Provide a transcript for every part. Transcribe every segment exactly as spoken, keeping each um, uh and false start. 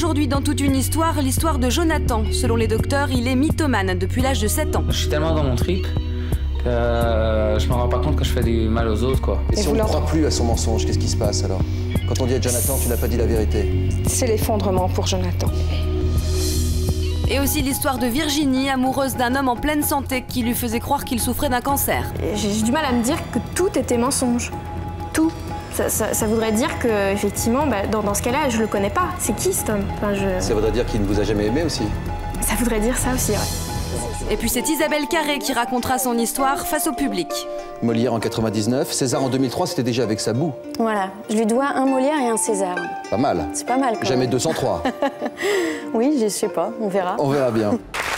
Aujourd'hui, dans toute une histoire, l'histoire de Jonathan. Selon les docteurs, il est mythomane depuis l'âge de sept ans. Je suis tellement dans mon trip que euh, je me rends pas compte que je fais du mal aux autres, quoi. Et si on ne croit plus à son mensonge, qu'est-ce qui se passe alors? Quand on dit à Jonathan, tu n'as pas dit la vérité. C'est l'effondrement pour Jonathan. Et aussi l'histoire de Virginie, amoureuse d'un homme en pleine santé qui lui faisait croire qu'il souffrait d'un cancer. J'ai du mal à me dire que tout était mensonge. Tout. Ça, ça, ça voudrait dire que, effectivement, bah, dans, dans ce cas-là, je le connais pas. C'est qui cet homme? Enfin, je... Ça voudrait dire qu'il ne vous a jamais aimé aussi? Ça voudrait dire ça aussi, ouais. Et puis c'est Isabelle Carré qui racontera son histoire face au public. Molière en quatre-vingt-dix-neuf, César en deux mille trois, c'était déjà avec Sabou. Voilà, je lui dois un Molière et un César. Pas mal. C'est pas mal. Quand jamais même. deux cent trois. Oui, je sais pas, on verra. On verra bien.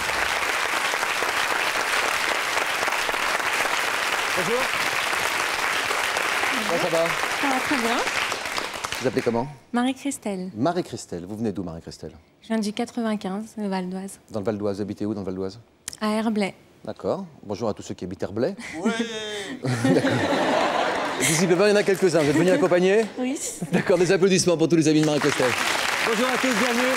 Bonjour. Comment ça va? Ça va très bien. Vous appelez comment? Marie-Christelle. Marie-Christelle. Vous venez d'où, Marie-Christelle? Je viens du quatre-vingt-quinze, le Val d'Oise. Dans le Val d'Oise. Vous habitez où dans le Val d'Oise? À Herblay. D'accord. Bonjour à tous ceux qui habitent Herblay. Oui. Visiblement, il y en a quelques-uns. Vous êtes venus accompagner? Oui. D'accord, des applaudissements pour tous les amis de Marie-Christelle. Bonjour à tous, bienvenue.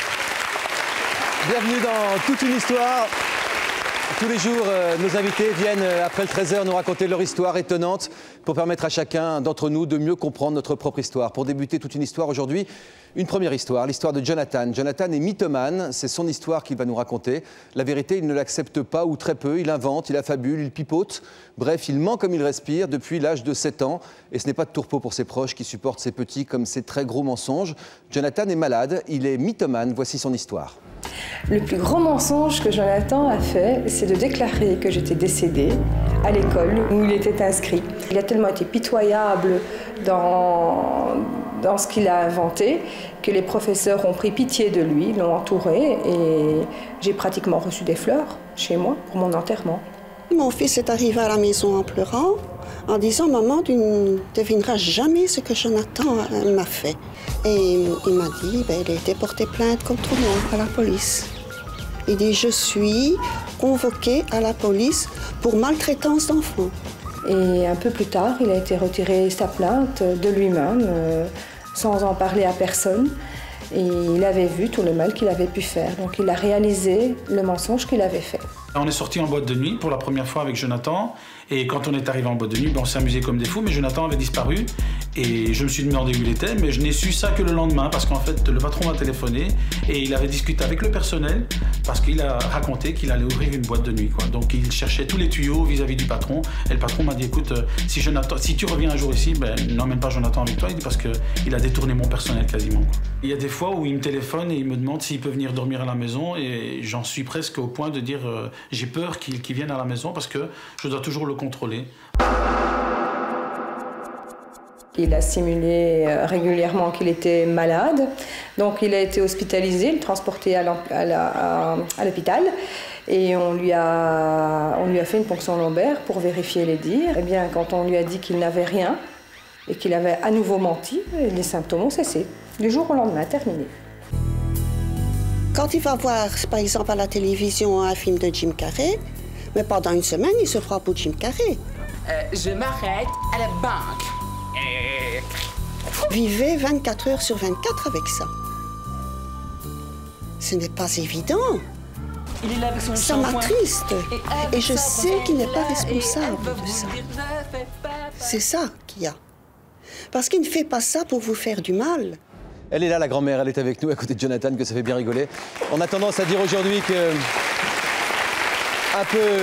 Bienvenue dans toute une histoire. Tous les jours, euh, nos invités viennent, euh, après le treize heures, nous raconter leur histoire étonnante pour permettre à chacun d'entre nous de mieux comprendre notre propre histoire. Pour débuter toute une histoire aujourd'hui, une première histoire, l'histoire de Jonathan. Jonathan est mythomane, c'est son histoire qu'il va nous raconter. La vérité, il ne l'accepte pas ou très peu, il invente, il affabule, il pipote. Bref, il ment comme il respire depuis l'âge de sept ans. Et ce n'est pas de tourpeau pour ses proches qui supportent ses petits comme ses très gros mensonges. Jonathan est malade, il est mythomane, voici son histoire. Le plus grand mensonge que Jonathan a fait, c'est de déclarer que j'étais décédée à l'école où il était inscrit. Il a tellement été pitoyable dans, dans ce qu'il a inventé que les professeurs ont pris pitié de lui, l'ont entouré et j'ai pratiquement reçu des fleurs chez moi pour mon enterrement. Mon fils est arrivé à la maison en pleurant, en disant « Maman, tu ne devineras jamais ce que Jonathan m'a fait ». Et il m'a dit ben, il a été porté plainte contre moi à la police. Il dit « Je suis convoqué à la police pour maltraitance d'enfants ». Et un peu plus tard, il a été retiré sa plainte de lui-même, euh, sans en parler à personne. Et il avait vu tout le mal qu'il avait pu faire. Donc il a réalisé le mensonge qu'il avait fait. On est sorti en boîte de nuit pour la première fois avec Jonathan. Et quand on est arrivé en boîte de nuit, ben on s'est amusé comme des fous, mais Jonathan avait disparu. Et je me suis demandé où il était, mais je n'ai su ça que le lendemain, parce qu'en fait, le patron m'a téléphoné et il avait discuté avec le personnel, parce qu'il a raconté qu'il allait ouvrir une boîte de nuit, quoi. Donc il cherchait tous les tuyaux vis-à-vis du patron. Et le patron m'a dit, écoute, si, Jonathan, si tu reviens un jour ici, ben, n'emmène pas Jonathan avec toi, il dit, parce qu'il a détourné mon personnel quasiment, quoi. Il y a des fois où il me téléphone et il me demande s'il peut venir dormir à la maison, et j'en suis presque au point de dire, euh, j'ai peur qu'il qu'il vienne à la maison, parce que je dois toujours le contrôler. Il a simulé régulièrement qu'il était malade, donc il a été hospitalisé, transporté à l'hôpital et on lui, a, on lui a fait une ponction lombaire pour vérifier les dires. Et bien, quand on lui a dit qu'il n'avait rien et qu'il avait à nouveau menti, les symptômes ont cessé. Du jour au lendemain, terminé. Quand il va voir, par exemple, à la télévision un film de Jim Carrey, mais pendant une semaine, il se fera pour Jim Carrey. Euh, je m'arrête à la banque. Vivez vingt-quatre heures sur vingt-quatre avec ça. Ce n'est pas évident. Il est là avec son ça m'attriste. Et, et je sais qu'il n'est pas responsable de ça. C'est ça qu'il y a. Parce qu'il ne fait pas ça pour vous faire du mal. Elle est là, la grand-mère, elle est avec nous, à côté de Jonathan, que ça fait bien rigoler. On a tendance à dire aujourd'hui que... un peu...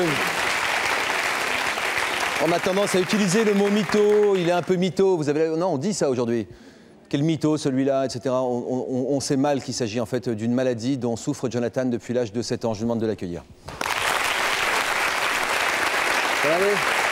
On a tendance à utiliser le mot mytho, il est un peu mytho. Vous avez... Non, on dit ça aujourd'hui. Quel mytho, celui-là, et cetera. On, on, on sait mal qu'il s'agit en fait d'une maladie dont souffre Jonathan depuis l'âge de sept ans. Je vous demande de l'accueillir. Ça va aller?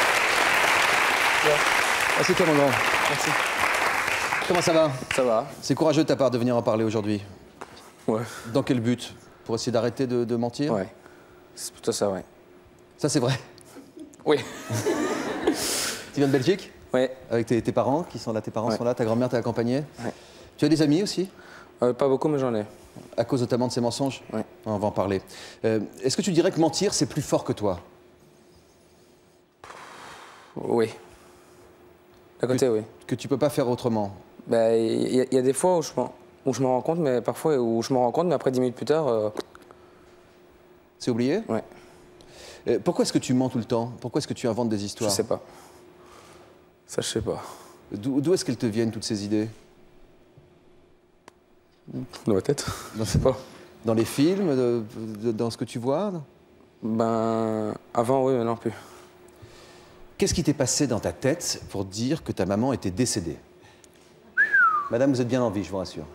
Ah, c'est toi, mon grand. Merci. Comment ça va? Ça va. C'est courageux de ta part de venir en parler aujourd'hui. Ouais. Dans quel but? Pour essayer d'arrêter de, de mentir? Ouais. C'est plutôt ça, ouais. Ça, c'est vrai? Oui. Tu viens de Belgique? Oui. Avec tes, tes parents qui sont là, tes parents ouais. sont là, ta grand-mère t'a accompagné? Ouais. Tu as des amis aussi? euh, Pas beaucoup, mais j'en ai. À cause notamment de ces mensonges? Oui. On va en parler. Euh, Est-ce que tu dirais que mentir, c'est plus fort que toi? Oui. D'un côté, que, oui. Que tu peux pas faire autrement? Ben, il y, y a des fois où je pense... où je me rends compte, mais parfois où je me rends compte, mais après dix minutes plus tard... Euh... C'est oublié? Ouais. Euh, pourquoi est-ce que tu mens tout le temps? Pourquoi est-ce que tu inventes des histoires? Je sais pas. Ça, je sais pas. D'où est-ce qu'elles te viennent, toutes ces idées? Dans ma tête. Je sais pas. Dans les films, de, de, dans ce que tu vois? Ben... Avant, oui, mais non plus. Qu'est-ce qui t'est passé dans ta tête pour dire que ta maman était décédée? Madame, vous êtes bien en vie, je vous rassure.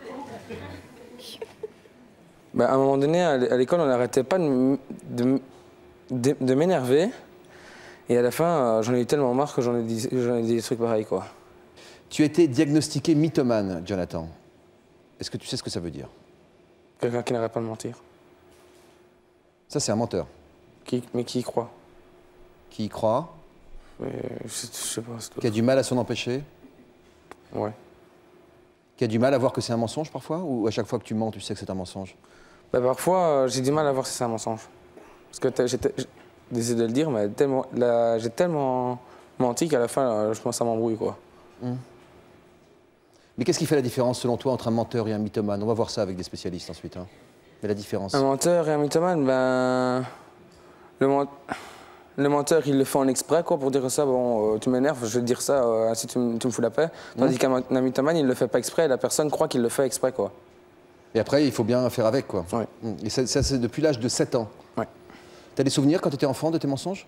Ben, à un moment donné, à l'école, on n'arrêtait pas de, de, de, de m'énerver. Et à la fin, j'en ai eu tellement marre que j'en ai, dit, j'en ai dit des trucs pareils, quoi. Tu as été diagnostiqué mythomane, Jonathan. Est-ce que tu sais ce que ça veut dire? Quelqu'un qui n'arrête pas de mentir. Ça, c'est un menteur. Qui, mais qui y croit? Qui y croit? Mais, je, sais, je sais pas. Qui a du mal à s'en empêcher? Ouais. Qui a du mal à voir que c'est un mensonge, parfois? Ou à chaque fois que tu mens, tu sais que c'est un mensonge? Bah, parfois, euh, j'ai du mal à voir si c'est un mensonge. Parce que j'ai décidé de le dire, mais tellement, j'ai tellement menti qu'à la fin, euh, je pense que ça m'embrouille, quoi. Mmh. Mais qu'est-ce qui fait la différence, selon toi, entre un menteur et un mythomane? On va voir ça avec des spécialistes ensuite. Hein. Mais la différence? Un menteur et un mythomane, ben... Le, ment... le menteur, il le fait en exprès, quoi, pour dire ça, bon, euh, tu m'énerves, je vais te dire ça, euh, ainsi tu, tu me fous la paix. Tandis mmh. qu'un mythomane, il ne le fait pas exprès, et la personne croit qu'il le fait exprès, quoi. Et après, il faut bien faire avec, quoi. Ouais. Mmh. Et ça, ça c'est depuis l'âge de sept ans? Ouais. T'as des souvenirs, quand tu étais enfant, de tes mensonges?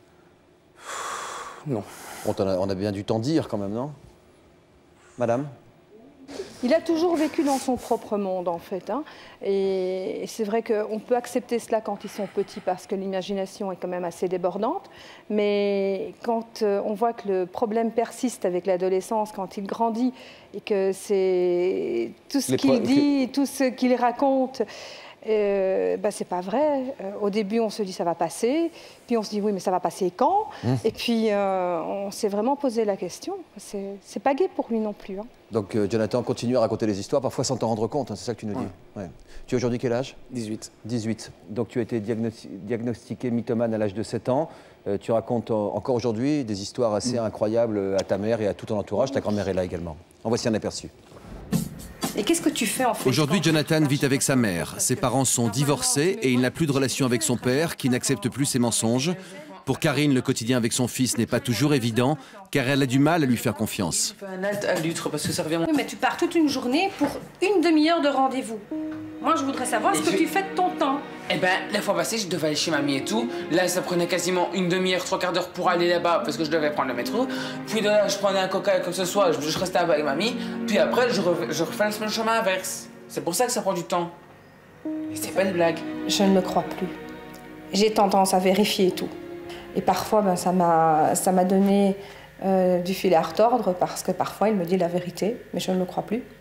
Non. Bon, on a, on a bien dû t'en dire, quand même, non? Madame? Il a toujours vécu dans son propre monde, en fait. Hein. Et c'est vrai qu'on peut accepter cela quand ils sont petits parce que l'imagination est quand même assez débordante. Mais quand on voit que le problème persiste avec l'adolescence, quand il grandit et que c'est tout ce qu'il dit, tout ce qu'il raconte, Euh, ben, c'est pas vrai. Euh, au début, on se dit ça va passer, puis on se dit oui, mais ça va passer quand? mmh. Et puis euh, on s'est vraiment posé la question. C'est pas gai pour lui non plus. Hein. Donc euh, Jonathan continue à raconter les histoires, parfois sans t'en rendre compte, hein, c'est ça que tu nous dis? Ouais. Ouais. Tu as aujourd'hui quel âge? dix-huit. dix-huit. Donc tu as été diagnosti diagnostiqué mythomane à l'âge de sept ans. Euh, tu racontes euh, encore aujourd'hui des histoires assez mmh. incroyables à ta mère et à tout ton entourage. Ta grand-mère est là également. En voici un aperçu. Et qu'est-ce que tu fais en fait? Aujourd'hui, Jonathan vit avec sa mère. Ses parents sont divorcés et il n'a plus de relation avec son père, qui n'accepte plus ses mensonges. Pour Karine, le quotidien avec son fils n'est pas toujours évident, car elle a du mal à lui faire confiance. Un adulte, parce que ça revient... Oui, mais tu pars toute une journée pour une demi-heure de rendez-vous. Moi, je voudrais savoir ce que tu fais de ton temps. Eh ben, la fois passée, je devais aller chez mamie et tout. Là, ça prenait quasiment une demi-heure, trois quarts d'heure pour aller là-bas, parce que je devais prendre le métro. Puis de là, je prenais un coca comme ce soir, je, je restais là-bas avec mamie. Puis après, je, re, je refais le chemin inverse. C'est pour ça que ça prend du temps. Et c'est pas une blague. Je ne le crois plus. J'ai tendance à vérifier tout. Et parfois, ben, ça m'a donné euh, du fil à retordre, parce que parfois, il me dit la vérité, mais je ne le crois plus.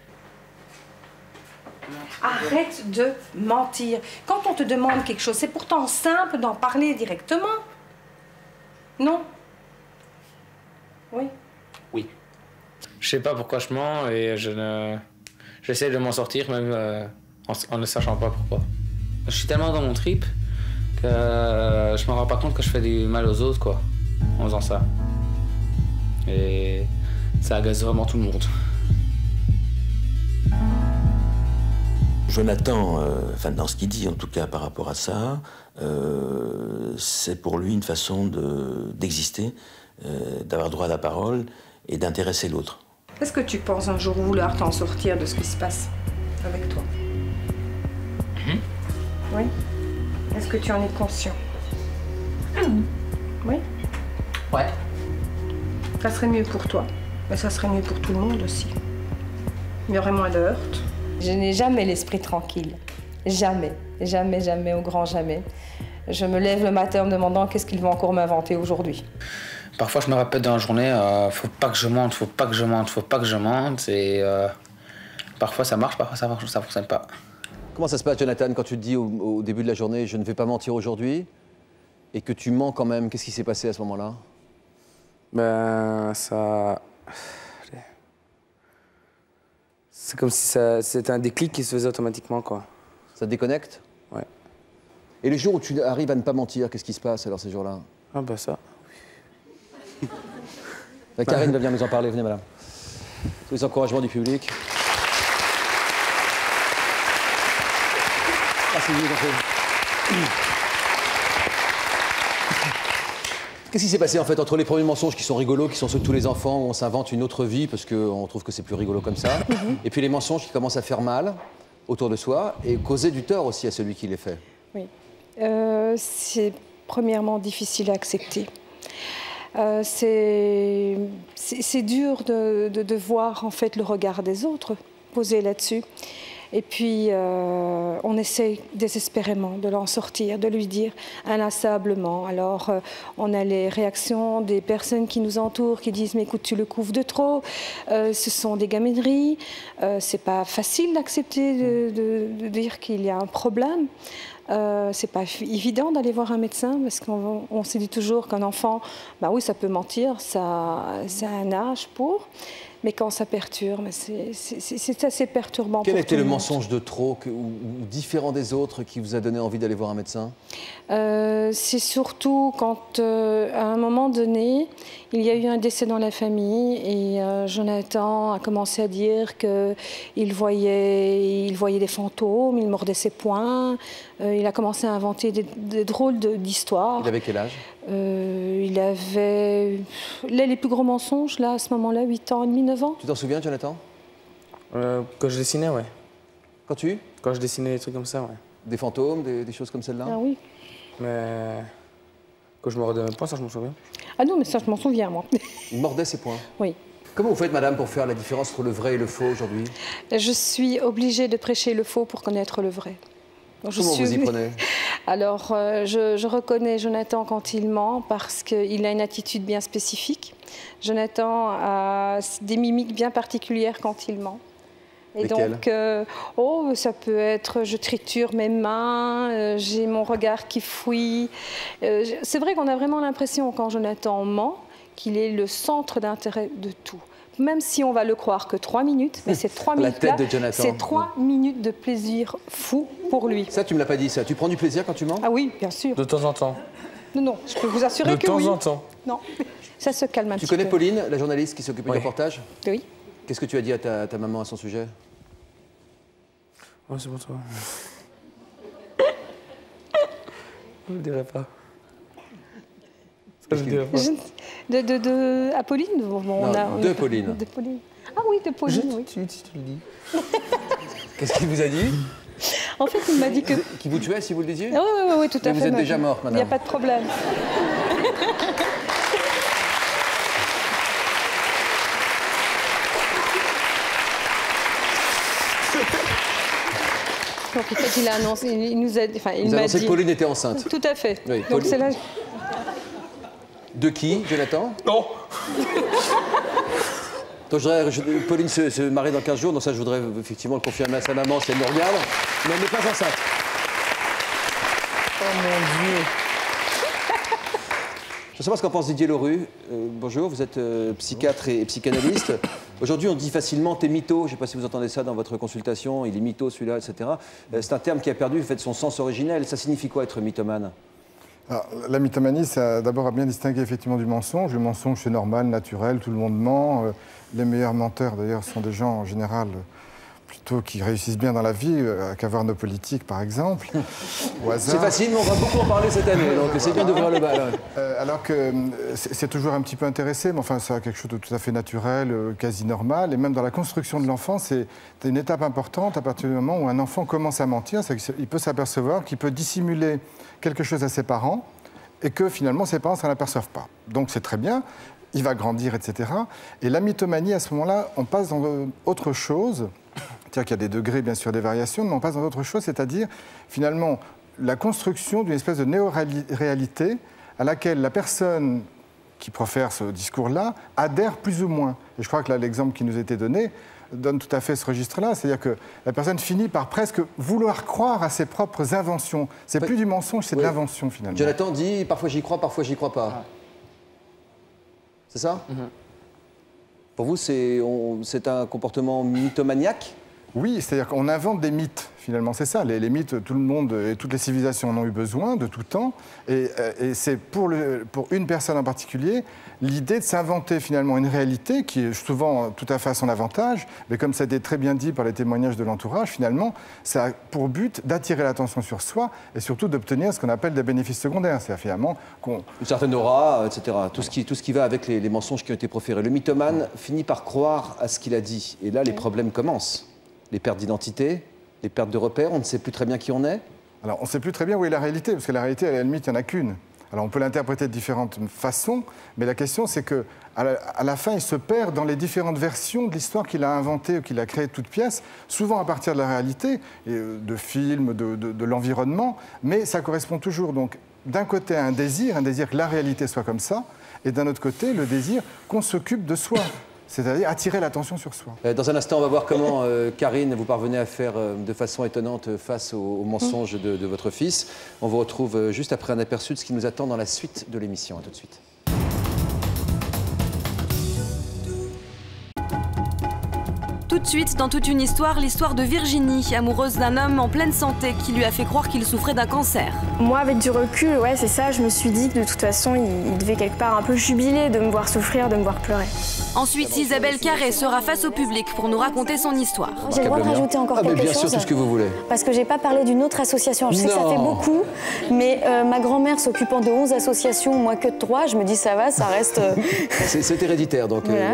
Arrête de mentir. Quand on te demande quelque chose, c'est pourtant simple d'en parler directement. Non? Oui. Oui. Je sais pas pourquoi je mens et je ne... j'essaie de m'en sortir même euh, en, en ne sachant pas pourquoi. Je suis tellement dans mon trip que euh, je me rends pas compte que je fais du mal aux autres, quoi, en faisant ça. Et ça agace vraiment tout le monde. Jonathan, euh, enfin dans ce qu'il dit en tout cas par rapport à ça, euh, c'est pour lui une façon d'exister, de, euh, d'avoir droit à la parole et d'intéresser l'autre. Est-ce que tu penses un jour vouloir t'en sortir de ce qui se passe avec toi? Mmh. Oui. Est-ce que tu en es conscient? Mmh. Oui. Ouais. Ça serait mieux pour toi, mais ça serait mieux pour tout le monde aussi. Il y aurait moins de heurts. Je n'ai jamais l'esprit tranquille. Jamais. Jamais, jamais, au grand jamais. Je me lève le matin en me demandant qu'est-ce qu'ils vont encore m'inventer aujourd'hui. Parfois, je me répète dans la journée, euh, faut pas que je mente, faut pas que je mente, faut pas que je mente. Et euh, parfois, ça marche, parfois, ça marche, ça fonctionne pas. Comment ça se passe, Jonathan, quand tu te dis au, au début de la journée, je ne vais pas mentir aujourd'hui, et que tu mens quand même? Qu'est-ce qui s'est passé à ce moment-là? Ben, ça... C'est comme si c'était un déclic qui se faisait automatiquement, quoi. Ça te déconnecte? Ouais. Et les jours où tu arrives à ne pas mentir, qu'est-ce qui se passe alors ces jours-là? Ah bah ça. Karine va venir nous en parler, venez madame. Tous les encouragements du public. Merci, je vous en prie. Qu'est-ce qui s'est passé en fait entre les premiers mensonges qui sont rigolos, qui sont ceux de tous les enfants, où on s'invente une autre vie parce qu'on trouve que c'est plus rigolo comme ça, mm-hmm. et puis les mensonges qui commencent à faire mal autour de soi et causer du tort aussi à celui qui les fait? Oui. Euh, c'est premièrement difficile à accepter. Euh, c'est dur de, de, de voir en fait le regard des autres posé là-dessus. Et puis, euh, on essaie désespérément de l'en sortir, de lui dire inlassablement. Alors, euh, on a les réactions des personnes qui nous entourent, qui disent « mais écoute, tu le couvres de trop euh, ». Ce sont des gamineries. Euh, c'est pas facile d'accepter de, de, de dire qu'il y a un problème. Euh, c'est pas évident d'aller voir un médecin parce qu'on on se dit toujours qu'un enfant, bah oui, ça peut mentir, ça, ça a un âge pour. Mais quand ça perturbe, c'est assez perturbant. Quel pour a été le monde. mensonge de trop que, ou, ou différent des autres qui vous a donné envie d'aller voir un médecin? euh, C'est surtout quand, euh, à un moment donné, il y a eu un décès dans la famille et euh, Jonathan a commencé à dire qu'il voyait, il voyait des fantômes, il mordait ses poings, euh, il a commencé à inventer des, des drôles d'histoires. Il avait quel âge? euh, Il avait, là, les plus gros mensonges, là, à ce moment-là, huit ans et demi, neuf ans. Tu t'en souviens, Jonathan? euh, Quand je dessinais, ouais. Quand tu? Quand je dessinais des trucs comme ça, ouais. Des fantômes, des, des choses comme celle-là? Ah oui. Mais quand je mordais mes poings, ça je m'en souviens. Ah non, mais ça je m'en souviens, moi. Il mordait ses poings? Oui. Comment vous faites, madame, pour faire la différence entre le vrai et le faux aujourd'hui? Je suis obligée de prêcher le faux pour connaître le vrai. Donc, Comment je suis... vous y prenez? Alors, euh, je, je reconnais Jonathan quand il ment parce qu'il a une attitude bien spécifique. Jonathan a des mimiques bien particulières quand il ment. Et Lesquelles? donc, euh, oh, ça peut être, je triture mes mains, euh, j'ai mon regard qui fouille. Euh, C'est vrai qu'on a vraiment l'impression, quand Jonathan ment, qu'il est le centre d'intérêt de tout. Même si on va le croire que trois minutes, mais ces trois minutes-là, c'est trois minutes de plaisir fou pour lui. Ça, tu me l'as pas dit, ça. Tu prends du plaisir quand tu mens? Ah oui, bien sûr. De temps en temps. Non, non, je peux vous assurer de que oui. De temps en temps. Non, ça se calme un tu petit peu. Tu connais Pauline, la journaliste qui s'occupe oui. du reportage? Oui. Qu'est-ce que tu as dit à ta, ta maman à son sujet? Oh, c'est pour toi. Je ne le dirai pas. Je je, de, de, de, à Pauline bon, non, on a, on de a, Pauline. De Pauline. Ah oui, de Pauline, je, oui. Tu, tu, tu le dis. Qu'est-ce qu'il vous a dit? En fait, il m'a dit que... Qui vous tuait, si vous le disiez? Ah, oui, oui, oui, tout à Mais fait. Vous êtes déjà morte, madame. Il n'y a pas de problème. Donc, en fait, il a annoncé, il nous a, enfin, il m'a annoncé dit... que Pauline était enceinte. Tout à fait. Oui, donc c'est là... De qui, Jonathan? Non. Donc, je voudrais, je, Pauline se, se marie dans quinze jours, donc ça, je voudrais effectivement le confirmer à sa maman si elle me regarde. Mais elle n'est pas enceinte. Oh mon Dieu. Je veux savoir ce qu'en pense Didier Leroux. Euh, bonjour, vous êtes euh, psychiatre et, et psychanalyste. Aujourd'hui, on dit facilement « t'es mytho ». Je ne sais pas si vous entendez ça dans votre consultation. Il est mytho, celui-là, et cetera. Euh, c'est un terme qui a perdu en fait, son sens originel. Ça signifie quoi, être mythomane? Alors, la mythomanie, c'est d'abord à bien distinguer effectivement du mensonge. Le mensonge, c'est normal, naturel, tout le monde ment. Euh, les meilleurs menteurs, d'ailleurs, sont des gens, en général, plutôt qui réussissent bien dans la vie, euh, qu'à voir nos politiques, par exemple. C'est facile, mais on va beaucoup en parler cette année, donc c'est bien d'ouvrir le bal. Ouais. Euh, alors que c'est toujours un petit peu intéressé, mais enfin, c'est quelque chose de tout à fait naturel, euh, quasi normal. Et même dans la construction de l'enfant, c'est une étape importante à partir du moment où un enfant commence à mentir. Il peut s'apercevoir qu'il peut dissimuler quelque chose à ses parents et que finalement ses parents ne s'en aperçoivent pas. Donc c'est très bien, il va grandir, et cetera. Et la mythomanie, à ce moment-là, on passe dans autre chose. C'est-à-dire qu'il y a des degrés, bien sûr, des variations, mais on passe dans autre chose, c'est-à-dire finalement la construction d'une espèce de néo-réalité à laquelle la personne qui profère ce discours-là adhère plus ou moins. Et je crois que là, l'exemple qui nous a été donné donne tout à fait ce registre-là. C'est-à-dire que la personne finit par presque vouloir croire à ses propres inventions. C'est plus du mensonge, c'est oui. de l'invention, finalement. Jonathan dit, parfois j'y crois, parfois j'y crois pas. Ah. C'est ça? Mm-hmm. Pour vous, c'est un comportement mythomaniaque? Oui, c'est-à-dire qu'on invente des mythes, finalement, c'est ça. Les, les mythes, tout le monde et toutes les civilisations en ont eu besoin, de tout temps. Et, et c'est pour, le, pour une personne en particulier, l'idée de s'inventer finalement une réalité qui est souvent tout à fait à son avantage, mais comme ça a été très bien dit par les témoignages de l'entourage, finalement, ça a pour but d'attirer l'attention sur soi et surtout d'obtenir ce qu'on appelle des bénéfices secondaires. C'est-à-dire finalement qu'on... Une certaine aura, et cetera. Tout ce qui, tout ce qui va avec les, les mensonges qui ont été proférés. Le mythomane finit par croire à ce qu'il a dit. Et là, les problèmes commencent. Les pertes d'identité, les pertes de repères, on ne sait plus très bien qui on est. Alors, on ne sait plus très bien où est la réalité, parce que la réalité, à la limite, il n'y en a qu'une. Alors, on peut l'interpréter de différentes façons, mais la question, c'est qu'à la, à la fin, il se perd dans les différentes versions de l'histoire qu'il a inventée ou qu'il a créée toute pièce, souvent à partir de la réalité, et de films, de, de, de l'environnement, mais ça correspond toujours, donc, d'un côté à un désir, un désir que la réalité soit comme ça, et d'un autre côté, le désir qu'on s'occupe de soi. C'est-à-dire attirer l'attention sur soi. Dans un instant, on va voir comment, euh, Karine, vous parvenez à faire euh, de façon étonnante face aux, aux mensonges de, de votre fils. On vous retrouve euh, juste après un aperçu de ce qui nous attend dans la suite de l'émission. À tout de suite. Tout de suite, dans toute une histoire, l'histoire de Virginie, amoureuse d'un homme en pleine santé qui lui a fait croire qu'il souffrait d'un cancer. Moi, avec du recul, ouais, c'est ça, je me suis dit que de toute façon, il, il devait quelque part un peu jubiler de me voir souffrir, de me voir pleurer. Ensuite, Isabelle Carré sera face au public pour nous raconter son histoire. J'ai le droit de rajouter encore ah, quelque mais bien chose. Bien sûr, tout ce que vous voulez. Parce que j'ai pas parlé d'une autre association. Je sais non. que ça fait beaucoup, mais euh, ma grand-mère s'occupant de onze associations, moi que de trois, je me dis ça va, ça reste... Euh... C'est héréditaire, donc... Voilà. Euh...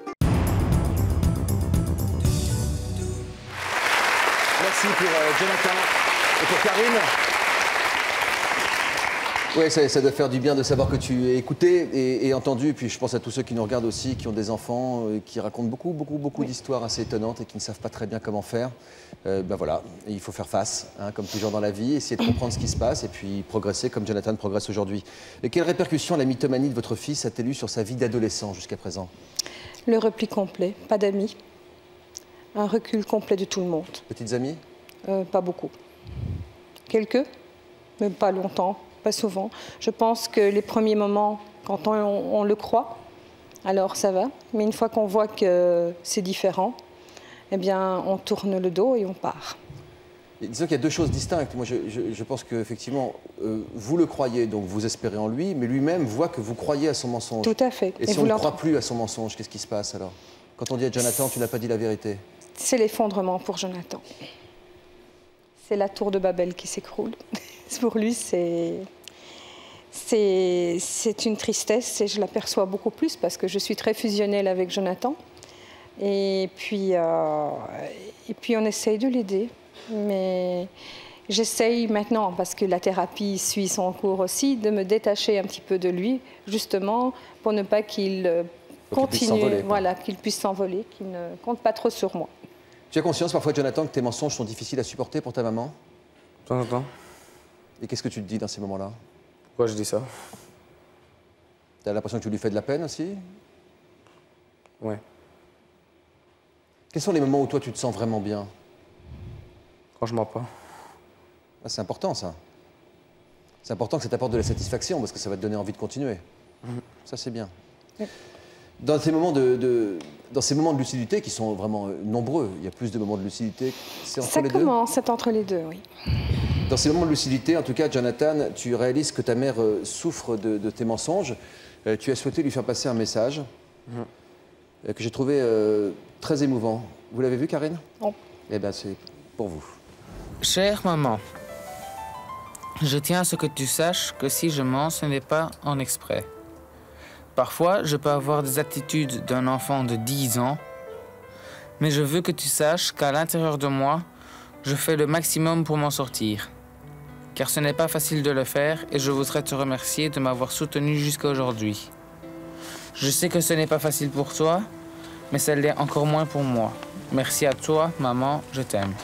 Merci pour euh, Jonathan et pour Karine. Oui, ça, ça doit faire du bien de savoir que tu es écouté et, et entendu. Et puis je pense à tous ceux qui nous regardent aussi, qui ont des enfants, euh, qui racontent beaucoup, beaucoup, beaucoup oui. d'histoires assez étonnantes et qui ne savent pas très bien comment faire. Euh, ben voilà, et il faut faire face, hein, comme toujours dans la vie, essayer de comprendre ce qui se passe et puis progresser comme Jonathan progresse aujourd'hui. Et quelles répercussions la mythomanie de votre fils a-t-elle eu sur sa vie d'adolescent jusqu'à présent? Le repli complet, pas d'amis, un recul complet de tout le monde. Petites amies? euh, Pas beaucoup. Quelques, mais pas longtemps, pas souvent. Je pense que les premiers moments, quand on, on le croit, alors ça va. Mais une fois qu'on voit que c'est différent, eh bien, on tourne le dos et on part. Et disons qu'il y a deux choses distinctes. Moi, je, je, je pense qu'effectivement, euh, vous le croyez, donc vous espérez en lui, mais lui-même voit que vous croyez à son mensonge. Tout à fait. Et, et si on ne croit plus à son mensonge, qu'est-ce qui se passe alors? Quand on dit à Jonathan, tu n'as pas dit la vérité? C'est l'effondrement pour Jonathan. C'est la tour de Babel qui s'écroule. Pour lui, c'est... C'est une tristesse et je l'aperçois beaucoup plus parce que je suis très fusionnelle avec Jonathan. Et puis, euh, et puis on essaye de l'aider. Mais j'essaye maintenant, parce que la thérapie suit son cours aussi, de me détacher un petit peu de lui, justement, pour ne pas qu'il continue, qu'il voilà, qu'il puisse s'envoler, qu'il ne compte pas trop sur moi. Tu as conscience parfois, Jonathan, que tes mensonges sont difficiles à supporter pour ta maman? De temps en temps. Et qu'est-ce que tu te dis dans ces moments-là? Pourquoi je dis ça? Tu as l'impression que tu lui fais de la peine aussi? Ouais. Quels sont les moments où toi tu te sens vraiment bien? Quand je mens pas. Ah, c'est important ça. C'est important que ça t'apporte de la satisfaction parce que ça va te donner envie de continuer. Mmh. Ça c'est bien. Oui. Dans ces moments de, de, dans ces moments de lucidité qui sont vraiment nombreux, il y a plus de moments de lucidité, c'est entre ça les deux? Ça commence, c'est entre les deux, oui. Dans ces moments de lucidité, en tout cas, Jonathan, tu réalises que ta mère euh, souffre de, de tes mensonges. Euh, tu as souhaité lui faire passer un message mmh. euh, que j'ai trouvé euh, très émouvant. Vous l'avez vu, Karine? Non. Eh bien, c'est pour vous. Chère maman, je tiens à ce que tu saches que si je mens, ce n'est pas en exprès. Parfois, je peux avoir des attitudes d'un enfant de dix ans, mais je veux que tu saches qu'à l'intérieur de moi, je fais le maximum pour m'en sortir. Car ce n'est pas facile de le faire et je voudrais te remercier de m'avoir soutenu jusqu'à aujourd'hui. Je sais que ce n'est pas facile pour toi, mais ça l'est encore moins pour moi. Merci à toi, maman, je t'aime.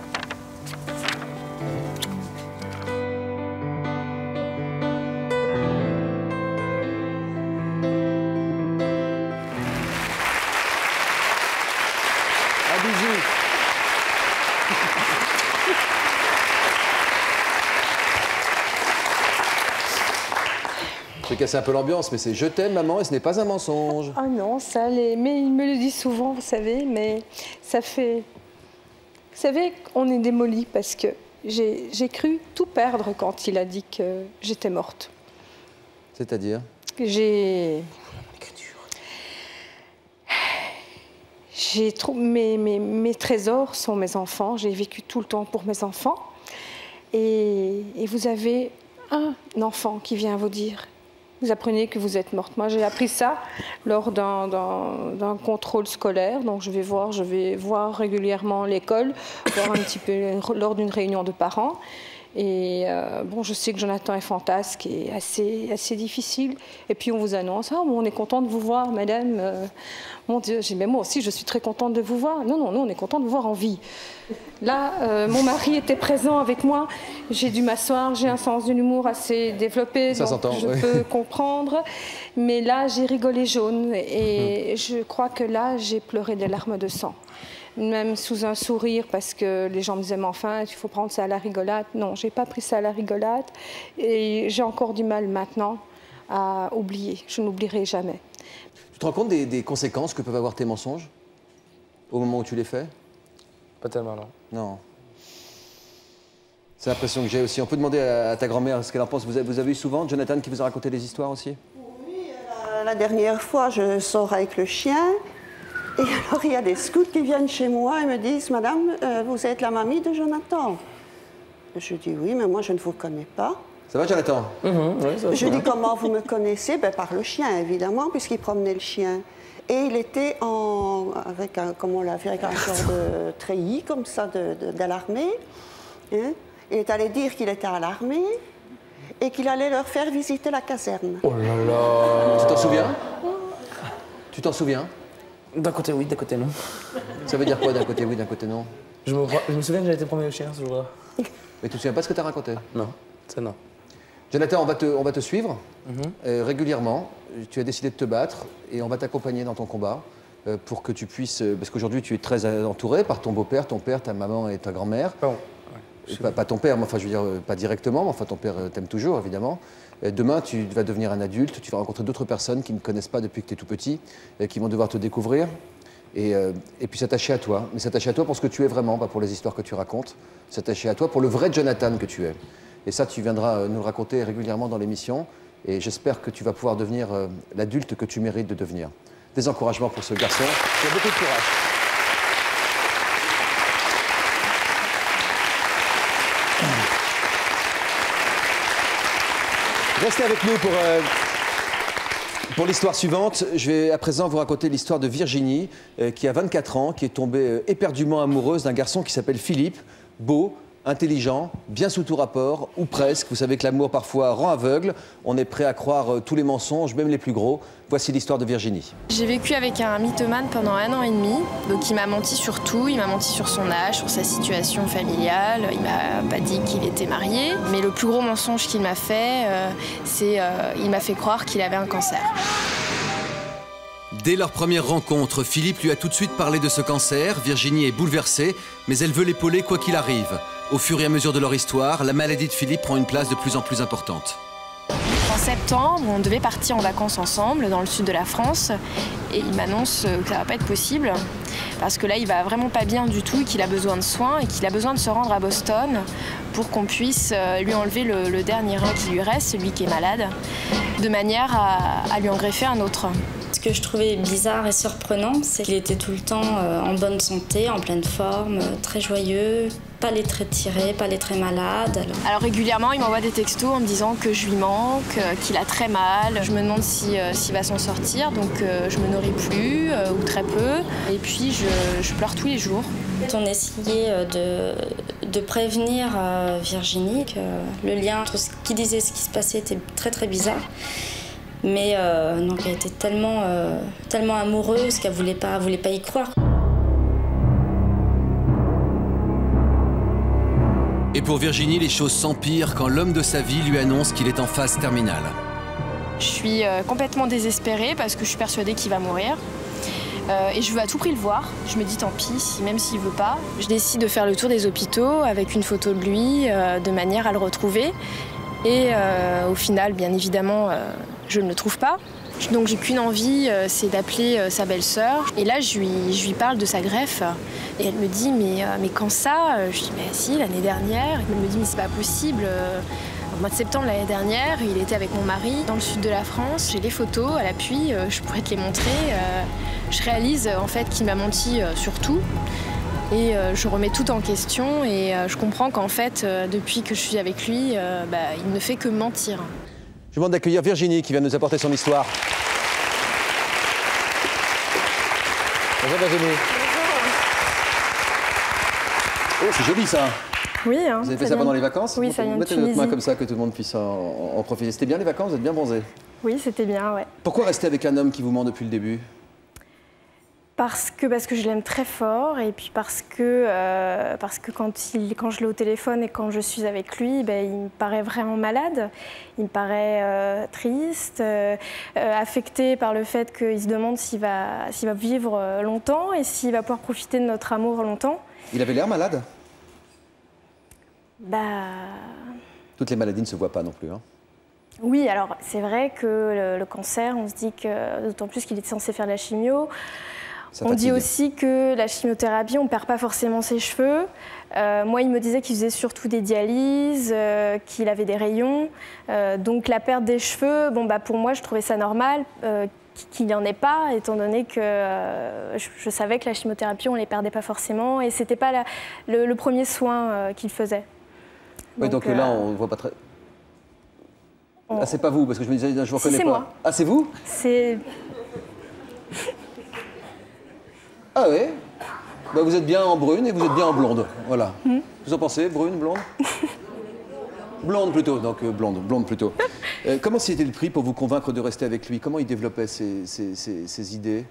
Je vais casser un peu l'ambiance, mais c'est « je t'aime, maman » et ce n'est pas un mensonge. Ah non, ça l'est. Mais il me le dit souvent, vous savez, mais ça fait... Vous savez, on est démolis parce que j'ai cru tout perdre quand il a dit que j'étais morte. C'est-à-dire? J'ai... J'ai trop... mes, mes, mes trésors sont mes enfants. J'ai vécu tout le temps pour mes enfants. Et, et vous avez un enfant qui vient vous dire, vous apprenez que vous êtes morte. Moi, j'ai appris ça lors d'un d'un contrôle scolaire. Donc, je vais voir, je vais voir régulièrement l'école, voir un petit peu lors d'une réunion de parents. Et euh, bon, je sais que Jonathan est fantasque et assez, assez difficile. Et puis on vous annonce, ah, bon, on est content de vous voir, madame. Euh, mon Dieu, j'ai mais moi aussi, je suis très contente de vous voir. Non, non, non, on est content de vous voir en vie. Là, euh, mon mari était présent avec moi. J'ai dû m'asseoir. J'ai un sens de l'humour assez développé, ça donc je oui. peux comprendre. Mais là, j'ai rigolé jaune et mmh. je crois que là, j'ai pleuré des larmes de sang. Même sous un sourire, parce que les gens me disaient, mais enfin, il faut prendre ça à la rigolade. Non, je n'ai pas pris ça à la rigolade. Et j'ai encore du mal maintenant à oublier. Je n'oublierai jamais. Tu te rends compte des, des conséquences que peuvent avoir tes mensonges au moment où tu les fais? Pas tellement, non. Non. C'est l'impression que j'ai aussi. On peut demander à, à ta grand-mère ce qu'elle en pense. Vous avez, vous avez eu souvent Jonathan qui vous a raconté des histoires aussi? Oui, la, la dernière fois, je sors avec le chien. Et alors, il y a des scouts qui viennent chez moi et me disent, madame, euh, vous êtes la mamie de Jonathan? Je dis, oui, mais moi, je ne vous connais pas. Ça va, Jonathan? Mmh, oui, ça Je dis, comment vous me connaissez? Ben, par le chien, évidemment, puisqu'il promenait le chien. Et il était en, avec un, comme on l'a fait, avec un genre de treillis, comme ça, de, de, de l'armée. Hein? Il est allé dire qu'il était à l'armée et qu'il allait leur faire visiter la caserne. Oh là là! Tu t'en souviens? Tu t'en souviens? D'un côté oui, d'un côté non. Ça veut dire quoi d'un côté oui, d'un côté non? Je me, je me souviens que j'ai été promener le chien ce jour-là. Mais tu te souviens pas ce que tu as raconté? Non, ça non. Jonathan, on va te, on va te suivre Mm-hmm. euh, régulièrement. Tu as décidé de te battre et on va t'accompagner dans ton combat euh, pour que tu puisses... Euh, parce qu'aujourd'hui, tu es très entouré par ton beau-père, ton père, ta maman et ta grand-mère. Pardon. Ouais, pas, pas ton père, mais enfin, je veux dire, euh, pas directement, mais enfin, ton père euh, t'aime toujours, évidemment. Euh, demain, tu vas devenir un adulte, tu vas rencontrer d'autres personnes qui ne connaissent pas depuis que tu es tout petit, euh, qui vont devoir te découvrir. Et, euh, et puis s'attacher à toi, mais s'attacher à toi pour ce que tu es vraiment, pas pour les histoires que tu racontes, s'attacher à toi pour le vrai Jonathan que tu es. Et ça, tu viendras euh, nous le raconter régulièrement dans l'émission, et j'espère que tu vas pouvoir devenir euh, l'adulte que tu mérites de devenir. Des encouragements pour ce garçon, qui a beaucoup de courage. Restez avec nous pour... Euh Pour l'histoire suivante, je vais à présent vous raconter l'histoire de Virginie, euh, qui a vingt-quatre ans, qui est tombée euh, éperdument amoureuse d'un garçon qui s'appelle Philippe, beau, intelligent, bien sous tout rapport, ou presque. Vous savez que l'amour parfois rend aveugle. On est prêt à croire euh, tous les mensonges, même les plus gros. Voici l'histoire de Virginie. J'ai vécu avec un mythomane pendant un an et demi. Donc il m'a menti sur tout, il m'a menti sur son âge, sur sa situation familiale. Il m'a pas dit qu'il était marié. Mais le plus gros mensonge qu'il m'a fait, euh, c'est euh, il m'a fait croire qu'il avait un cancer. Dès leur première rencontre, Philippe lui a tout de suite parlé de ce cancer. Virginie est bouleversée, mais elle veut l'épauler quoi qu'il arrive. Au fur et à mesure de leur histoire, la maladie de Philippe prend une place de plus en plus importante. En septembre, on devait partir en vacances ensemble dans le sud de la France et il m'annonce que ça va pas être possible parce que là il va vraiment pas bien du tout, qu'il a besoin de soins et qu'il a besoin de se rendre à Boston pour qu'on puisse lui enlever le, le dernier rein qui lui reste, celui qui est malade, de manière à, à lui en greffer un autre. Ce que je trouvais bizarre et surprenant, c'est qu'il était tout le temps en bonne santé, en pleine forme, très joyeux, pas les traits tirés, pas les traits malades. Alors, alors régulièrement, il m'envoie des textos en me disant que je lui manque, qu'il a très mal. Je me demande si, euh, s'il va s'en sortir, donc euh, je me nourris plus euh, ou très peu. Et puis je, je pleure tous les jours. On essayait de, de prévenir euh, Virginie que le lien entre ce qu'il disait et ce qui se passait était très très bizarre. Mais euh, donc elle était tellement, euh, tellement amoureuse qu'elle ne voulait pas, voulait pas y croire. Et pour Virginie, les choses s'empirent quand l'homme de sa vie lui annonce qu'il est en phase terminale. Je suis euh, complètement désespérée parce que je suis persuadée qu'il va mourir. Euh, et je veux à tout prix le voir. Je me dis tant pis, si, même s'il ne veut pas. Je décide de faire le tour des hôpitaux avec une photo de lui, euh, de manière à le retrouver. Et euh, au final, bien évidemment, euh, je ne le trouve pas. Donc j'ai qu'une envie, euh, c'est d'appeler euh, sa belle-sœur. Et là, je lui, je lui parle de sa greffe. Et elle me dit, mais, euh, mais quand ça? Je lui dis, mais si, l'année dernière. Elle me dit, mais c'est pas possible. Au mois de septembre l'année dernière, il était avec mon mari dans le sud de la France. J'ai les photos à l'appui, euh, je pourrais te les montrer. Euh, je réalise en fait qu'il m'a menti euh, sur tout. Et euh, je remets tout en question et euh, je comprends qu'en fait, euh, depuis que je suis avec lui, euh, bah, il ne fait que mentir. Je vous demande d'accueillir Virginie qui vient nous apporter son histoire. Bonjour Virginie. Oh, c'est joli ça. Oui, hein, vous avez fait ça pendant les vacances? Oui, ça vient de Mettez Tunisie. votre main comme ça que tout le monde puisse en, en profiter. C'était bien les vacances? Vous êtes bien bronzé? Oui, c'était bien, ouais. Pourquoi rester avec un homme qui vous ment depuis le début? Parce que, parce que je l'aime très fort et puis parce que, euh, parce que quand, il, quand je l'ai au téléphone et quand je suis avec lui, ben, il me paraît vraiment malade, il me paraît euh, triste, euh, euh, affecté par le fait qu'il se demande s'il va, s'il va vivre longtemps et s'il va pouvoir profiter de notre amour longtemps. Il avait l'air malade? Bah... Toutes les maladies ne se voient pas non plus. Hein. Oui, alors c'est vrai que le, le cancer, on se dit que, d'autant plus qu'il était censé faire de la chimio, ça on fatigue. dit aussi que la chimiothérapie, on ne perd pas forcément ses cheveux. Euh, moi, il me disait qu'il faisait surtout des dialyses, euh, qu'il avait des rayons. Euh, donc la perte des cheveux, bon, bah, pour moi, je trouvais ça normal euh, qu'il n'y en ait pas, étant donné que euh, je, je savais que la chimiothérapie, on ne les perdait pas forcément. Et ce n'était pas la, le, le premier soin euh, qu'il faisait. Oui, donc, donc euh, là, on ne voit pas très... On... Ah, c'est pas vous, parce que je me disais, je vous reconnais si, pas. Moi. Ah, c'est vous? C'est... Ah oui, bah, vous êtes bien en brune et vous êtes bien en blonde, voilà. Mm. Vous en pensez, brune, blonde? Blonde plutôt, donc euh, blonde, blonde plutôt. Euh, comment s'était le pris pour vous convaincre de rester avec lui? Comment il développait ses, ses, ses, ses idées?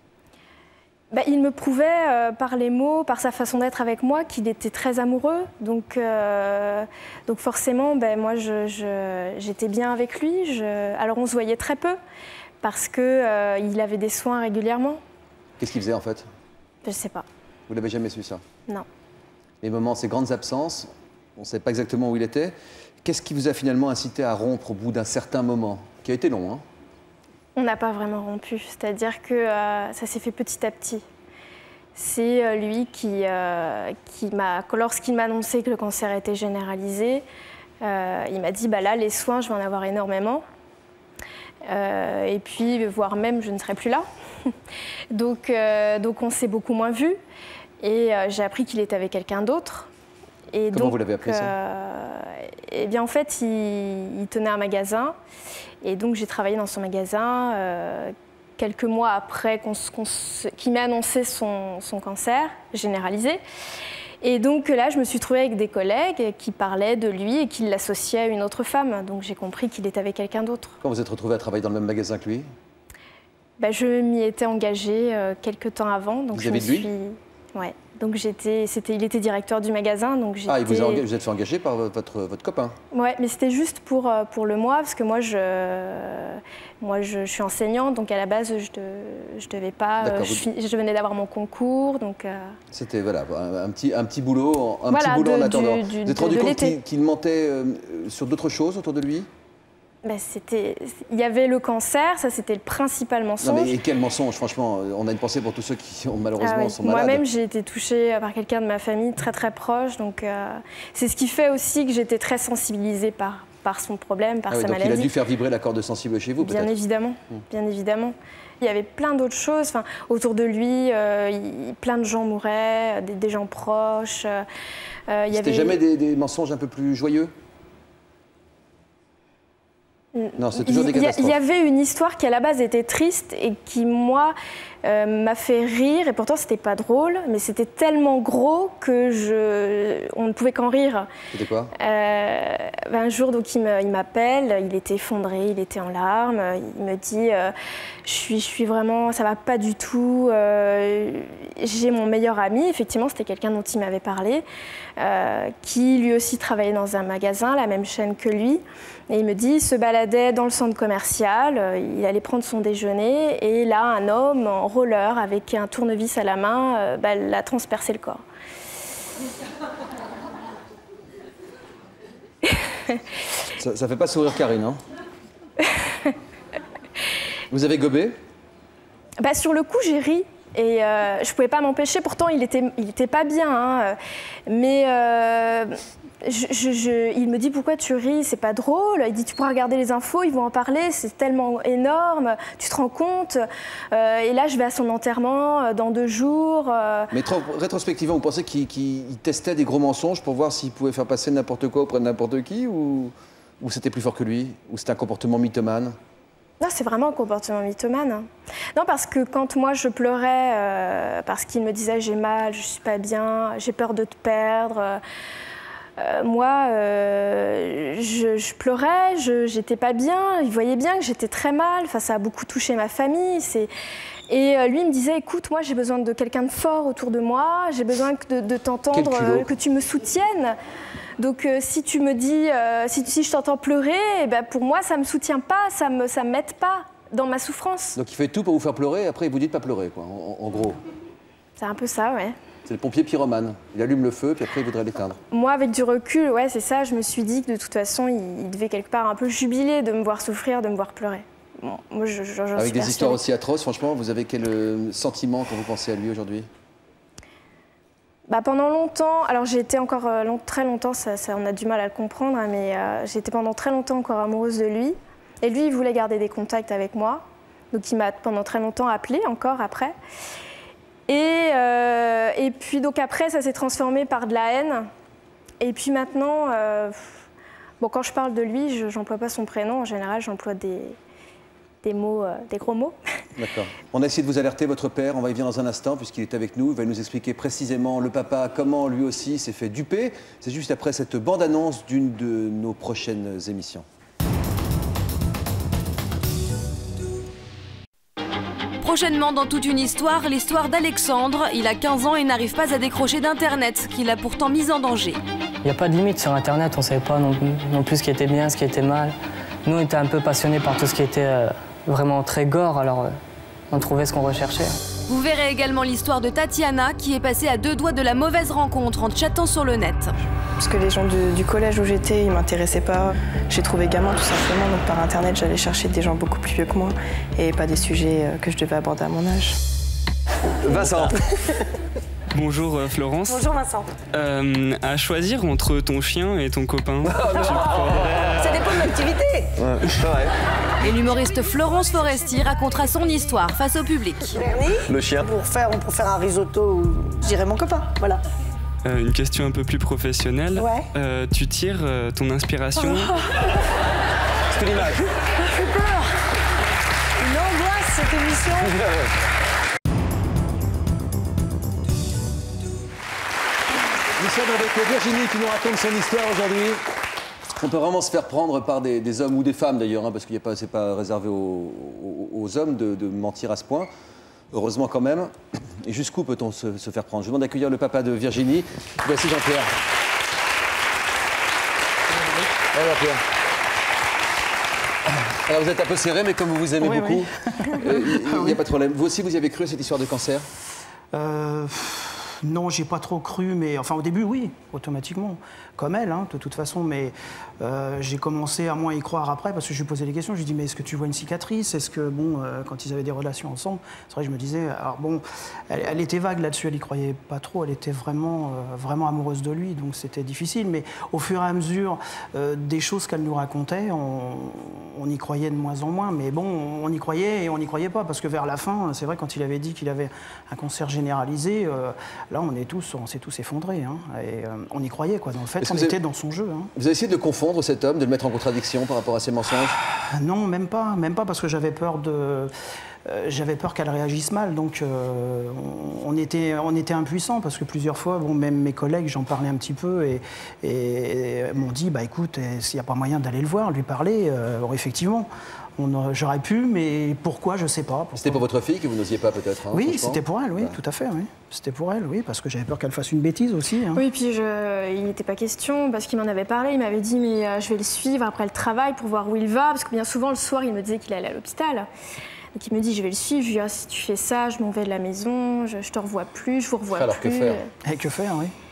Bah, il me prouvait euh, par les mots, par sa façon d'être avec moi, qu'il était très amoureux. Donc, euh, donc forcément, bah, moi, je, je, j'étais bien avec lui. Je... Alors on se voyait très peu, parce qu'il euh, avait des soins régulièrement. Qu'est-ce qu'il faisait en fait? Je ne sais pas. Vous l'avez jamais su ça? Non. Les moments, ces grandes absences, on ne sait pas exactement où il était. Qu'est-ce qui vous a finalement incité à rompre au bout d'un certain moment, qui a été long, hein? On n'a pas vraiment rompu, c'est-à-dire que euh, ça s'est fait petit à petit. C'est euh, lui qui, euh, qui m'a, lorsqu'il m'a annoncé que le cancer était généralisé, euh, il m'a dit bah là les soins, je vais en avoir énormément. Euh, et puis, voire même, je ne serai plus là. donc, euh, donc, on s'est beaucoup moins vus. Et euh, j'ai appris qu'il était avec quelqu'un d'autre. Et Comment donc, vous l'avez appris ça? euh, Eh bien, en fait, il, il tenait un magasin. Et donc, j'ai travaillé dans son magasin euh, quelques mois après qu'on, qu'on, qu'il m'ait annoncé son, son cancer généralisé. Et donc là, je me suis trouvée avec des collègues qui parlaient de lui et qui l'associaient à une autre femme. Donc j'ai compris qu'il était avec quelqu'un d'autre. Quand vous êtes retrouvée à travailler dans le même magasin que lui? Ben, je m'y étais engagée euh, quelques temps avant. Donc vous je avez me de lui? suis... Ouais. Donc j'étais, c'était, il était directeur du magasin, donc j'étais... Ah, il vous a engagé, vous êtes fait engager par votre, votre copain? Ouais, mais c'était juste pour, pour le mois, parce que moi, je, moi je, je suis enseignante, donc à la base, je ne devais pas... Euh, je, vous... je venais d'avoir mon concours, donc... Euh... C'était, voilà, un, un, petit, un petit boulot, un voilà, petit boulot de, en attendant. Du, du, vous êtes de, rendu de compte qu'il, qu'il mentait euh, sur d'autres choses autour de lui? Ben, c'était... Il y avait le cancer, ça c'était le principal mensonge. Non mais quel mensonge, franchement, on a une pensée pour tous ceux qui ont, malheureusement ah oui. sont malades. Moi-même j'ai été touchée par quelqu'un de ma famille très très proche, donc euh, c'est ce qui fait aussi que j'étais très sensibilisée par, par son problème, par ah oui, sa donc maladie. Il a dû faire vibrer la corde sensible chez vous peut-être? Bien évidemment, mmh. bien évidemment. Il y avait plein d'autres choses, enfin, autour de lui, euh, il, plein de gens mouraient, des, des gens proches. Euh, il y C'était avait... jamais des, des mensonges un peu plus joyeux? Non, c'est toujours des catastrophes. Il y avait une histoire qui à la base était triste et qui, moi, euh, m'a fait rire. Et pourtant, c'était pas drôle, mais c'était tellement gros que je... on ne pouvait qu'en rire. C'était quoi? euh, Un jour, donc, il m'appelle, il était effondré, il était en larmes. Il me dit euh, je suis, je suis vraiment, ça va pas du tout. Euh, J'ai mon meilleur ami, effectivement, c'était quelqu'un dont il m'avait parlé, euh, qui lui aussi travaillait dans un magasin, la même chaîne que lui. Et il me dit, il se baladait dans le centre commercial, il allait prendre son déjeuner, et là, un homme en roller avec un tournevis à la main euh, bah, l'a transpercé le corps. ça, ça fait pas sourire Karine, hein? Vous avez gobé? Bah, sur le coup, j'ai ri. Et euh, je ne pouvais pas m'empêcher, pourtant il était, il était pas bien. Hein. Mais euh, je, je, je, il me dit pourquoi tu ris, c'est pas drôle. Il dit tu pourras regarder les infos, ils vont en parler, c'est tellement énorme, tu te rends compte. Euh, et là je vais à son enterrement euh, dans deux jours. Euh... Mais trop, rétrospectivement, vous pensez qu'il qu'il testait des gros mensonges pour voir s'il pouvait faire passer n'importe quoi auprès de n'importe qui, ou, ou c'était plus fort que lui, ou c'était un comportement mythomane? Non, c'est vraiment un comportement mythomane. Non, parce que quand moi je pleurais, euh, parce qu'il me disait j'ai mal, je suis pas bien, j'ai peur de te perdre, euh, moi euh, je, je pleurais, je j'étais pas bien, il voyait bien que j'étais très mal, enfin, ça a beaucoup touché ma famille. Et euh, lui il me disait écoute, moi j'ai besoin de quelqu'un de fort autour de moi, j'ai besoin de, de t'entendre, euh, que tu me soutiennes. Donc euh, si tu me dis, euh, si, si je t'entends pleurer, eh ben, pour moi ça ne me soutient pas, ça ne me, ça m'aide pas dans ma souffrance. Donc il fait tout pour vous faire pleurer, et après il vous dit de pas pleurer, quoi, en, en gros. C'est un peu ça, ouais. C'est le pompier pyromane. Il allume le feu, puis après il voudrait l'éteindre. Moi, avec du recul, ouais, c'est ça, je me suis dit que de toute façon, il, il devait quelque part un peu jubiler de me voir souffrir, de me voir pleurer. Bon, moi, je, je, je Avec des histoires aussi atroces, franchement, vous avez quel euh, sentiment quand vous pensez à lui aujourd'hui? Bah, pendant longtemps, alors j'ai été encore euh, long, très longtemps, ça, ça, on a du mal à le comprendre, hein, mais euh, j'ai été pendant très longtemps encore amoureuse de lui. Et lui, il voulait garder des contacts avec moi. Donc il m'a pendant très longtemps appelé encore après. Et, euh, et puis donc après, ça s'est transformé par de la haine. Et puis maintenant, euh, bon, quand je parle de lui, je n'emploie pas son prénom. En général, j'emploie des, des mots, euh, des gros mots. D'accord. On a essayé de vous alerter, votre père, on va y venir dans un instant puisqu'il est avec nous, il va nous expliquer précisément, le papa, comment lui aussi s'est fait duper. C'est juste après cette bande-annonce d'une de nos prochaines émissions. Prochainement dans Toute une histoire, l'histoire d'Alexandre. Il a quinze ans et n'arrive pas à décrocher d'Internet, qu'il a pourtant mis en danger. Il n'y a pas de limite sur Internet, on ne savait pas non plus, non plus ce qui était bien, ce qui était mal. Nous, on était un peu passionnés par tout ce qui était euh, vraiment très gore, alors euh, on trouvait ce qu'on recherchait. Vous verrez également l'histoire de Tatiana, qui est passée à deux doigts de la mauvaise rencontre en chattant sur le net. Parce que les gens du, du collège où j'étais, ils ne m'intéressaient pas. J'ai trouvé gamin tout simplement, donc par Internet, j'allais chercher des gens beaucoup plus vieux que moi et pas des sujets euh, que je devais aborder à mon âge. Vincent. Bonjour euh, Florence. Bonjour Vincent. Euh, à choisir entre ton chien et ton copain. Ça dépend de l'activité. Ouais, c'est vrai. Et l'humoriste Florence Foresti racontera son histoire face au public. Bernie, le chien. Pour faire, pour faire un risotto, je dirais mon copain, voilà. Euh, une question un peu plus professionnelle. Ouais. Euh, tu tires euh, ton inspiration. Oh. C'est l'image. Ça fait peur. Une angoisse cette émission. Nous sommes avec Virginie qui nous raconte son histoire aujourd'hui. On peut vraiment se faire prendre par des, des hommes ou des femmes d'ailleurs, hein, parce que ce n'est pas réservé aux, aux, aux hommes de, de mentir à ce point. Heureusement quand même. Et jusqu'où peut-on se, se faire prendre? Je demande d'accueillir le papa de Virginie. Voici Jean-Pierre. Bonjour Jean-Pierre. Alors vous êtes un peu serré, mais comme vous vous aimez oui, beaucoup, il n'y euh, a pas de problème. Vous aussi, vous y avez cru à cette histoire de cancer? euh, Non, j'ai pas trop cru, mais enfin au début, oui, automatiquement, comme elle, hein, de toute façon. Mais euh, j'ai commencé à moins y croire après parce que je lui posais des questions. Je lui dis mais est-ce que tu vois une cicatrice? Est-ce que bon, euh, quand ils avaient des relations ensemble, c'est vrai que je me disais, alors bon, elle, elle était vague là-dessus, elle y croyait pas trop. Elle était vraiment, euh, vraiment amoureuse de lui, donc c'était difficile. Mais au fur et à mesure euh, des choses qu'elle nous racontait, on, on y croyait de moins en moins. Mais bon, on y croyait et on n'y croyait pas parce que vers la fin, c'est vrai quand il avait dit qu'il avait un cancer généralisé. Euh, Là, on est tous, on s'est tous effondrés, hein, et euh, on y croyait, quoi. Dans le fait, on était avez... dans son jeu. Hein. Vous avez essayé de confondre cet homme, de le mettre en contradiction par rapport à ses mensonges? Non, même pas, même pas, parce que j'avais peur de, euh, j'avais peur qu'elle réagisse mal. Donc, euh, on, on était, on était impuissants, parce que plusieurs fois, bon, même mes collègues, j'en parlais un petit peu, et, et, et m'ont dit, bah écoute, s'il n'y a pas moyen d'aller le voir, lui parler, euh, alors, effectivement. J'aurais pu, mais pourquoi, je ne sais pas. C'était pour votre fille que vous n'osiez pas peut-être, hein, oui, c'était pour elle, oui, ouais. Tout à fait, oui. C'était pour elle, oui, parce que j'avais peur qu'elle fasse une bêtise aussi. Hein. Oui, puis je... il n'était pas question, parce qu'il m'en avait parlé, il m'avait dit, mais euh, je vais le suivre après le travail pour voir où il va, parce que bien souvent, le soir, il me disait qu'il allait à l'hôpital. Donc il me dit, je vais le suivre, je lui dis, ah, si tu fais ça, je m'en vais de la maison, je ne te revois plus, je vous revois Alors, plus. Alors que faire? Et que faire, oui.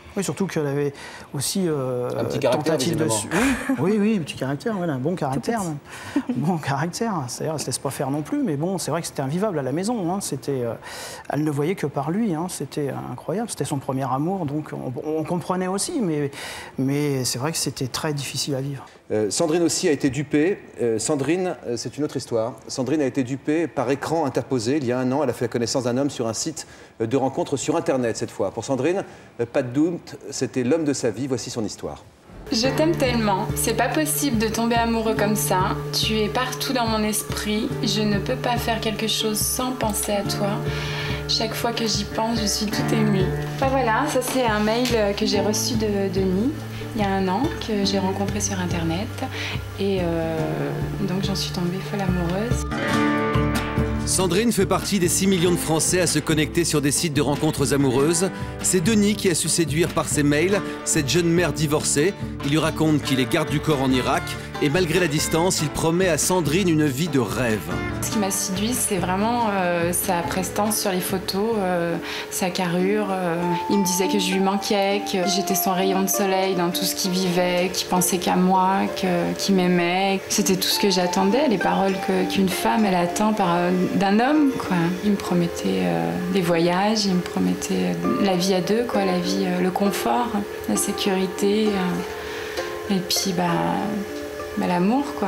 Oui, surtout qu'elle avait aussi euh, un petit caractère, tentative de... visiblement. Oui, oui, oui, un petit caractère, voilà, un bon caractère. Même. Bon caractère, c'est-à-dire elle ne se laisse pas faire non plus, mais bon, c'est vrai que c'était invivable à la maison. Hein. C'était, euh, elle ne voyait que par lui, hein. C'était incroyable, c'était son premier amour, donc on, on comprenait aussi, mais, mais c'est vrai que c'était très difficile à vivre. Euh, Sandrine aussi a été dupée. Euh, Sandrine, euh, c'est une autre histoire. Sandrine a été dupée par écran interposé. Il y a un an, elle a fait la connaissance d'un homme sur un site de rencontre sur Internet cette fois. Pour Sandrine, euh, pas de doute, c'était l'homme de sa vie. Voici son histoire. Je t'aime tellement, c'est pas possible de tomber amoureux comme ça. Tu es partout dans mon esprit. Je ne peux pas faire quelque chose sans penser à toi. Chaque fois que j'y pense, je suis tout émue. Enfin, voilà, ça c'est un mail que j'ai reçu de Denis il y a un an, que j'ai rencontré sur Internet. Et euh, donc j'en suis tombée folle amoureuse. Sandrine fait partie des six millions de Français à se connecter sur des sites de rencontres amoureuses. C'est Denis qui a su séduire par ses mails cette jeune mère divorcée. Il lui raconte qu'il est garde du corps en Irak et malgré la distance, il promet à Sandrine une vie de rêve. Ce qui m'a séduit, c'est vraiment euh, sa prestance sur les photos, euh, sa carrure. Euh. Il me disait que je lui manquais, que j'étais son rayon de soleil dans tout ce qu'il vivait, qu'il pensait qu'à moi, qu'il m'aimait. C'était tout ce que j'attendais, les paroles qu'une femme elle attend par, euh, d'un homme, quoi. Il me promettait euh, des voyages, il me promettait la vie à deux, quoi, la vie, euh, le confort, la sécurité, euh, et puis bah, bah l'amour, quoi.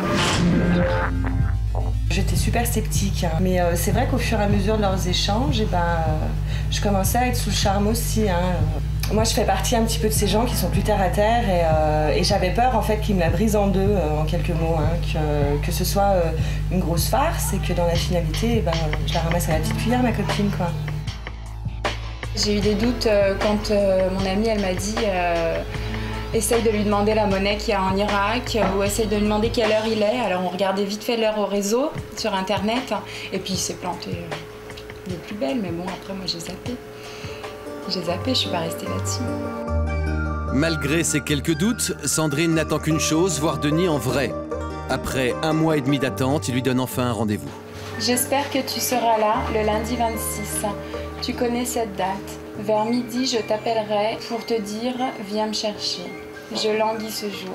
J'étais super sceptique, hein. Mais euh, c'est vrai qu'au fur et à mesure de leurs échanges, et ben, euh, je commençais à être sous le charme aussi. Hein. Moi, je fais partie un petit peu de ces gens qui sont plus terre à terre et, euh, et j'avais peur en fait qu'ils me la brisent en deux, euh, en quelques mots, hein, que, que ce soit euh, une grosse farce et que dans la finalité, eh ben, je la ramasse à la petite cuillère, ma copine, quoi. J'ai eu des doutes euh, quand euh, mon amie, elle m'a dit euh, essaye de lui demander la monnaie qu'il y a en Irak ou essaye de lui demander quelle heure il est. Alors on regardait vite fait l'heure au réseau, sur Internet, et puis il s'est planté euh, les plus belles, mais bon, après moi j'ai zappé. J'ai zappé, je suis pas restée là-dessus. Malgré ces quelques doutes, Sandrine n'attend qu'une chose, voir Denis en vrai. Après un mois et demi d'attente, il lui donne enfin un rendez-vous. J'espère que tu seras là le lundi vingt-six. Tu connais cette date. Vers midi, je t'appellerai pour te dire « Viens me chercher ». Je languis ce jour.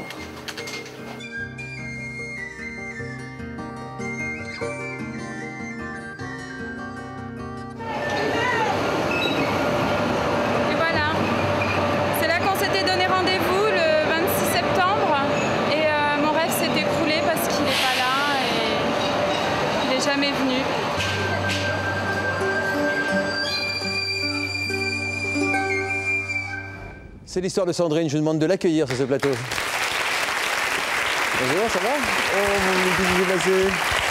Et voilà. C'est là qu'on s'était donné rendez-vous le vingt-six septembre. Et euh, mon rêve s'est écroulé parce qu'il n'est pas là et il n'est jamais venu. C'est l'histoire de Sandrine, je vous demande de l'accueillir sur ce plateau. Bonjour, ça va? Oh, mon petit passé.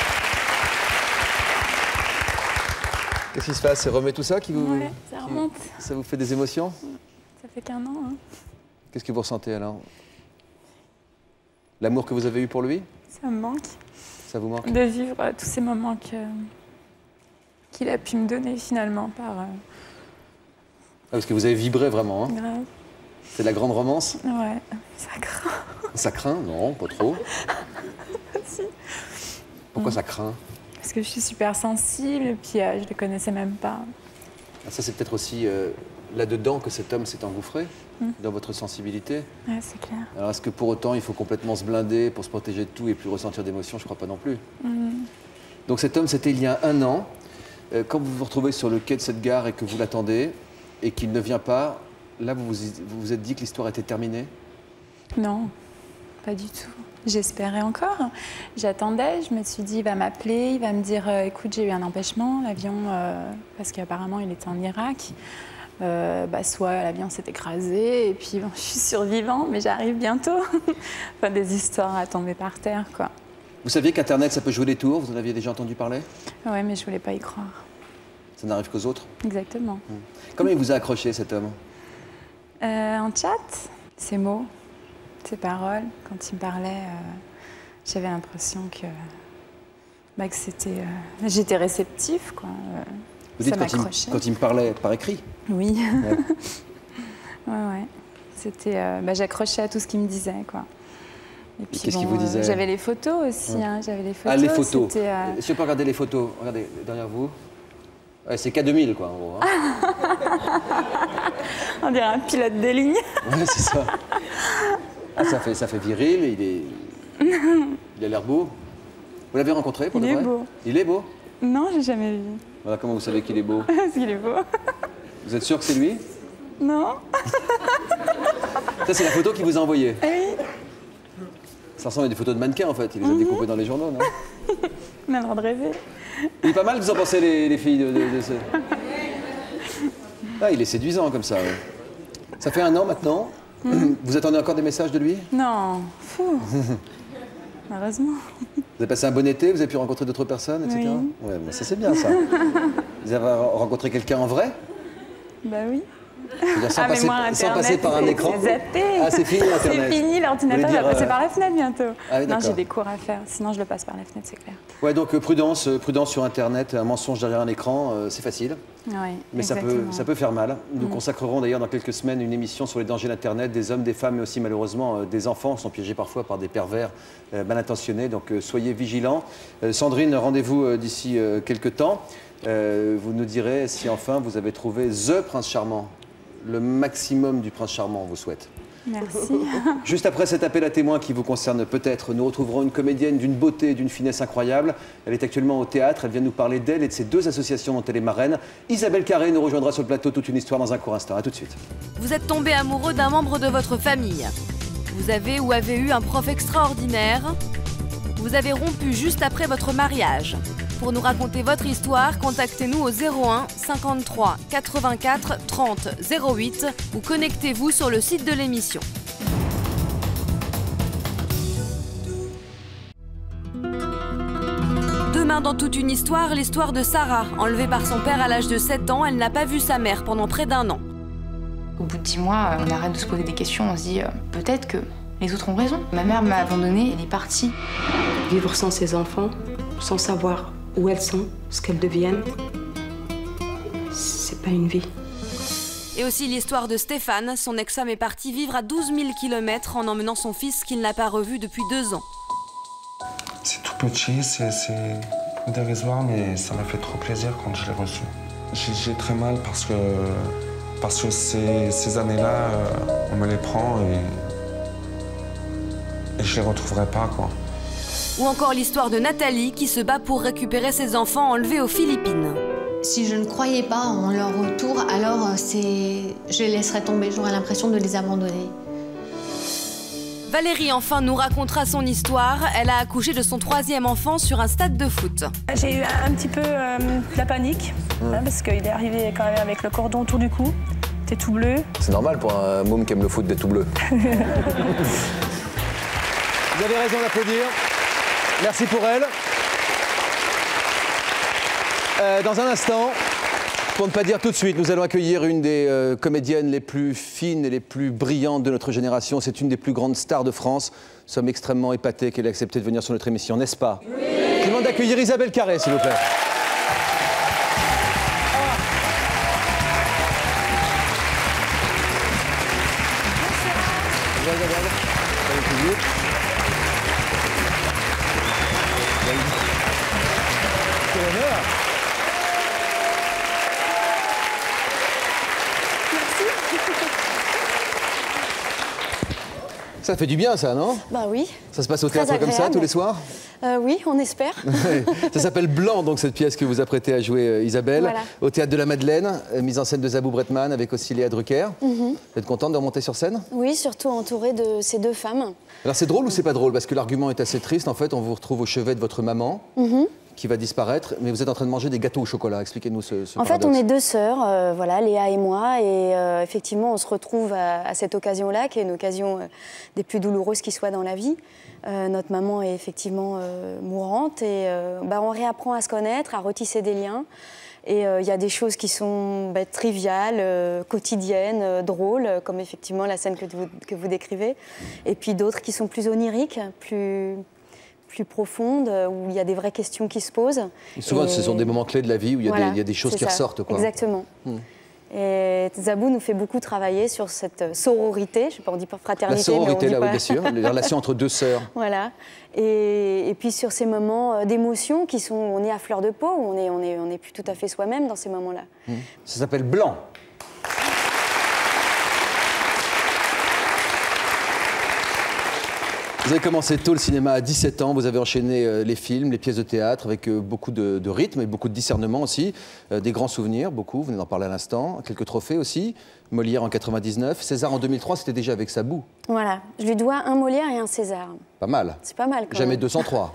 Qu'est-ce qui se passe? C'est remet tout ça qui vous... Ouais, ça remonte. Qui, ça vous fait des émotions? Ça fait qu'un an. Hein. Qu'est-ce que vous ressentez alors? L'amour que vous avez eu pour lui? Ça me manque. Ça vous manque? De vivre euh, tous ces moments que... qu'il a pu me donner finalement par... Euh... Ah, parce que vous avez vibré vraiment, hein? Grave. C'est de la grande romance? Ouais, ça craint. Ça craint? Non, pas trop. Si. Pourquoi mmh. ça craint? Parce que je suis super sensible et puis euh, je ne le connaissais même pas. Ah, ça, c'est peut-être aussi euh, là-dedans que cet homme s'est engouffré, mmh. dans votre sensibilité. Ouais, c'est clair. Alors, est-ce que pour autant, il faut complètement se blinder pour se protéger de tout et plus ressentir d'émotions? Je crois pas non plus. Mmh. Donc cet homme, c'était il y a un an. Euh, quand vous vous retrouvez sur le quai de cette gare et que vous l'attendez et qu'il ne vient pas, là, vous vous, vous vous êtes dit que l'histoire était terminée? Non, pas du tout. J'espérais encore. J'attendais, je me suis dit, il va m'appeler, il va me dire, euh, écoute, j'ai eu un empêchement, l'avion, euh, parce qu'apparemment, il était en Irak. Euh, bah, soit l'avion s'est écrasé, et puis bon, je suis survivant, mais j'arrive bientôt. Enfin, des histoires à tomber par terre, quoi. Vous saviez qu'Internet, ça peut jouer des tours? Vous en aviez déjà entendu parler? Ouais, mais je voulais pas y croire. Ça n'arrive qu'aux autres? Exactement. Hum. Comment il vous a accroché, cet homme? Euh, en chat, ses mots, ses paroles, quand il me parlait, euh, j'avais l'impression que, bah, que c'était... Euh, j'étais réceptif, quoi. Euh, vous dites ça quand il, quand il me parlait par écrit? Oui. Ouais, ouais, ouais. C'était... Euh, bah, j'accrochais à tout ce qu'il me disait, quoi. Et puis, qu'est-ce bon, qu'il vous disait? euh, j'avais les photos aussi, ouais. hein, j'avais les photos. Ah, les photos. Euh... Si on peut regarder les photos, regardez derrière vous. Ouais, c'est K deux mille, quoi, en gros. Hein. On dirait un pilote de ligne. Ouais, c'est ça. Ah, ça fait, ça fait viril, il est... Il a l'air beau. Vous l'avez rencontré pour de vrai? Il est beau. Il est beau? Non, j'ai jamais vu. Voilà, comment vous savez qu'il est beau? Parce qu'il est beau. Vous êtes sûr que c'est lui? Non. Ça, c'est la photo qu'il vous a envoyée. Oui. Ça ressemble à des photos de mannequins, en fait. Il les a Mhm. découpées dans les journaux, non? On a le droit de rêver. Il est pas mal, vous en pensez, les, les filles de, de, de ce... Ah, il est séduisant, comme ça. Ouais. Ça fait un an, maintenant. Mhm. Vous attendez encore des messages de lui? Non, fou. Heureusement. Vous avez passé un bon été, vous avez pu rencontrer d'autres personnes, et cetera. Oui. Ouais, mais ça, c'est bien, ça. Vous avez rencontré quelqu'un en vrai? Bah oui. Je veux dire, sans, Ah, mais passer, moi, sans Internet, passer par un c'est- écran? c'est zappé. Ah, c'est fini, Internet. C'est fini, l'ordinateur Vous voulez va dire, passer euh, par la fenêtre bientôt. Ah oui, non, d'accord. j'ai des cours à faire, sinon je le passe par la fenêtre, c'est clair. Ouais, donc euh, prudence, euh, prudence sur Internet, un mensonge derrière un écran, euh, c'est facile. Oui, Mais ça peut, exactement. ça peut faire mal. Nous Mm. consacrerons d'ailleurs dans quelques semaines une émission sur les dangers d'Internet. Des hommes, des femmes, mais aussi malheureusement euh, des enfants sont piégés parfois par des pervers euh, mal intentionnés. Donc euh, soyez vigilants. Euh, Sandrine, rendez-vous euh, d'ici euh, quelques temps. Euh, vous nous direz si enfin vous avez trouvé THE Prince Charmant. Le maximum du Prince Charmant, on vous souhaite. Merci. Juste après cet appel à témoins qui vous concerne peut-être, nous retrouverons une comédienne d'une beauté et d'une finesse incroyable. Elle est actuellement au théâtre, elle vient nous parler d'elle et de ces deux associations dont elle est marraine. Isabelle Carré nous rejoindra sur le plateau, toute une histoire dans un court instant. A tout de suite. Vous êtes tombé amoureux d'un membre de votre famille. Vous avez ou avez eu un prof extraordinaire. Vous avez rompu juste après votre mariage. Pour nous raconter votre histoire, contactez-nous au zéro un cinquante-trois quatre-vingt-quatre trente zéro huit ou connectez-vous sur le site de l'émission. Demain dans toute une histoire, l'histoire de Sarah. Enlevée par son père à l'âge de sept ans, elle n'a pas vu sa mère pendant près d'un an. Au bout de dix mois, on arrête de se poser des questions, on se dit euh, peut-être que les autres ont raison. Ma mère m'a abandonnée, elle est partie. Vivre sans ses enfants, sans savoir où elles sont, ce qu'elles deviennent, c'est pas une vie. Et aussi l'histoire de Stéphane. Son ex-femme est partie vivre à douze mille kilomètres en emmenant son fils qu'il n'a pas revu depuis deux ans. C'est tout petit, c'est dérisoire, mais ça m'a fait trop plaisir quand je l'ai reçu. J'ai très mal parce que, parce que ces, ces années-là, euh, on me les prend et, et je les retrouverai pas, quoi. Ou encore l'histoire de Nathalie qui se bat pour récupérer ses enfants enlevés aux Philippines. Si je ne croyais pas en leur retour, alors c'est, je les laisserais tomber, j'aurais l'impression de les abandonner. Valérie enfin nous racontera son histoire. Elle a accouché de son troisième enfant sur un stade de foot. J'ai eu un petit peu euh, de la panique, hein, parce qu'il est arrivé quand même avec le cordon autour du cou. T'es tout bleu. C'est normal pour un môme qui aime le foot d'être tout bleu. Vous avez raison d'applaudir. Merci pour elle. Euh, dans un instant, pour ne pas dire tout de suite, nous allons accueillir une des euh, comédiennes les plus fines et les plus brillantes de notre génération. C'est une des plus grandes stars de France. Nous sommes extrêmement épatés qu'elle ait accepté de venir sur notre émission, n'est-ce pas? Oui. Je vous demande d'accueillir Isabelle Carré, s'il vous plaît. Ça fait du bien, ça, non? Bah oui. Ça se passe au Très théâtre comme ça, agréable. tous les soirs? Euh, oui, on espère. Ça s'appelle Blanc, donc, cette pièce que vous apprêtez à jouer, euh, Isabelle. Voilà. Au théâtre de la Madeleine, euh, mise en scène de Zabou Bretman, avec aussi Léa Drucker. Mhm. Vous êtes contente de remonter sur scène? Oui, surtout entourée de ces deux femmes. Alors, c'est drôle ou c'est pas drôle? Parce que l'argument est assez triste. En fait, on vous retrouve au chevet de votre maman, Mhm. qui va disparaître, mais vous êtes en train de manger des gâteaux au chocolat. Expliquez-nous ce, ce En fait, paradoxe. on est deux sœurs, euh, voilà, Léa et moi, et euh, effectivement, on se retrouve à, à cette occasion-là, qui est une occasion euh, des plus douloureuses qui soit dans la vie. Euh, notre maman est effectivement euh, mourante, et euh, bah, on réapprend à se connaître, à retisser des liens. Et il euh, y a des choses qui sont bah, triviales, euh, quotidiennes, euh, drôles, comme effectivement la scène que vous, que vous décrivez, et puis d'autres qui sont plus oniriques, plus... plus profonde, où il y a des vraies questions qui se posent. Et souvent, et... ce sont des moments clés de la vie où il y a, Voilà, des, il y a des choses c'est qui ça. ressortent, quoi. Exactement. Hmm. Et Zabou nous fait beaucoup travailler sur cette sororité, je ne sais pas, on dit pas fraternité. La sororité, mais on dit là, pas... oui, bien sûr, les relations entre deux sœurs. Voilà. Et, et puis sur ces moments d'émotion qui sont, on est à fleur de peau, où on est, on est, on est plus tout à fait soi-même dans ces moments-là. Hmm. Ça s'appelle Blanc. Vous avez commencé tôt le cinéma à dix-sept ans, vous avez enchaîné euh, les films, les pièces de théâtre avec euh, beaucoup de, de rythme et beaucoup de discernement aussi, euh, des grands souvenirs, beaucoup, vous venez d'en parler à l'instant, quelques trophées aussi, Molière en quatre-vingt-dix-neuf, César en deux mille trois, c'était déjà avec Sabou. Voilà, je lui dois un Molière et un César. Pas mal. C'est pas mal quand Jamais même. deux cent trois.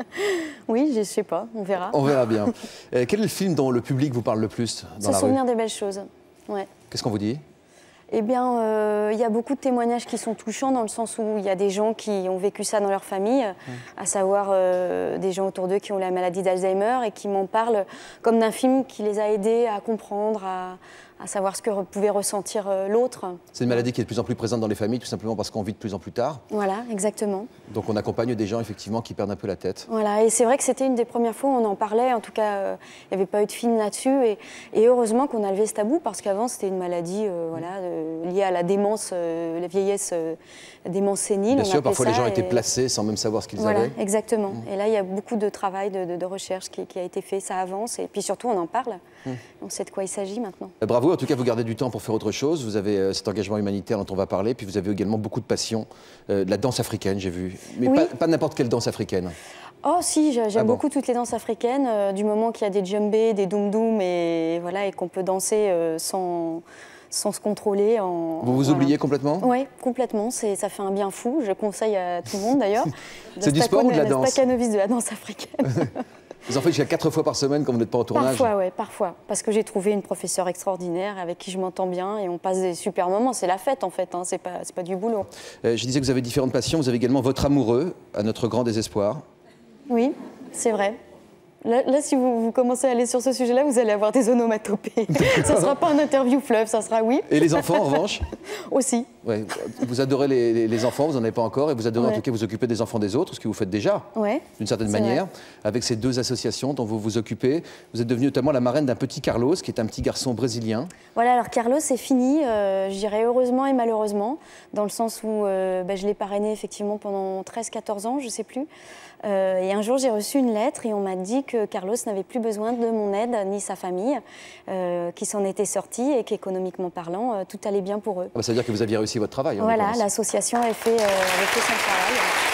Oui, je sais pas, on verra. On verra bien. Euh, quel est le film dont le public vous parle le plus dans Se la souvenir rue? des belles choses, ouais. Qu'est-ce qu'on vous dit? Eh bien, euh, il y a beaucoup de témoignages qui sont touchants dans le sens où il y a des gens qui ont vécu ça dans leur famille, mmh. à savoir euh, des gens autour d'eux qui ont la maladie d'Alzheimer et qui m'en parlent comme d'un film qui les a aidés à comprendre, à, à savoir ce que pouvait ressentir euh, l'autre. C'est une maladie qui est de plus en plus présente dans les familles, tout simplement parce qu'on vit de plus en plus tard. Voilà, exactement. Donc on accompagne des gens, effectivement, qui perdent un peu la tête. Voilà, et c'est vrai que c'était une des premières fois où on en parlait. En tout cas, euh, il n'y avait pas eu de film là-dessus. Et, et heureusement qu'on a levé ce tabou, parce qu'avant, c'était une maladie euh, voilà, de, liée à la démence, euh, la vieillesse, euh, la démence sénile. Bien sûr, parfois ça, les gens et... étaient placés sans même savoir ce qu'ils voilà, avaient. Exactement. Mmh. Et là, il y a beaucoup de travail, de, de, de recherche qui, qui a été fait. Ça avance. Et puis surtout, on en parle. Mmh. On sait de quoi il s'agit maintenant. Euh, bravo, en tout cas, vous gardez du temps pour faire autre chose. Vous avez euh, cet engagement humanitaire dont on va parler. Puis vous avez également beaucoup de passion. Euh, de la danse africaine, j'ai vu. Mais oui. pas, pas n'importe quelle danse africaine. Oh si, j'aime ah bon. beaucoup toutes les danses africaines, euh, du moment qu'il y a des djembés, des doum-doum et, voilà, et qu'on peut danser euh, sans, sans se contrôler. En, vous vous voilà. oubliez complètement? Oui, complètement. Ça fait un bien fou. Je conseille à tout le monde d'ailleurs. C'est du sport ou de la danse? Stacanovis de la danse africaine. Vous en faites jusqu'à quatre fois par semaine quand vous n'êtes pas en tournage? Parfois, oui, parfois. Parce que j'ai trouvé une professeure extraordinaire avec qui je m'entends bien et on passe des super moments. C'est la fête en fait, hein. C'est pas, c'est pas du boulot. Euh, je disais que vous avez différentes passions. Vous avez également votre amoureux, à notre grand désespoir. Oui, c'est vrai. Là, là, si vous, vous commencez à aller sur ce sujet-là, vous allez avoir des onomatopées. Ça ne sera pas un interview fleuve, ça sera oui. Et les enfants, en revanche? Aussi. Ouais, vous adorez les, les, les enfants, vous n'en avez pas encore, et vous adorez ouais. en tout cas vous occuper des enfants des autres, ce que vous faites déjà, ouais, d'une certaine manière, vrai. Avec ces deux associations dont vous vous occupez. Vous êtes devenue notamment la marraine d'un petit Carlos, qui est un petit garçon brésilien. Voilà, alors Carlos, c'est fini, euh, je dirais heureusement et malheureusement, dans le sens où euh, bah, je l'ai parrainé effectivement pendant treize quatorze ans, je ne sais plus. Euh, et un jour, j'ai reçu une lettre et on m'a dit que Carlos n'avait plus besoin de mon aide, ni sa famille, euh, qui s'en était sortie et qu'économiquement parlant, euh, tout allait bien pour eux. Ah bah, ça veut dire que vous aviez réussi votre travail. Voilà, l'association avait fait, euh, avait fait son travail.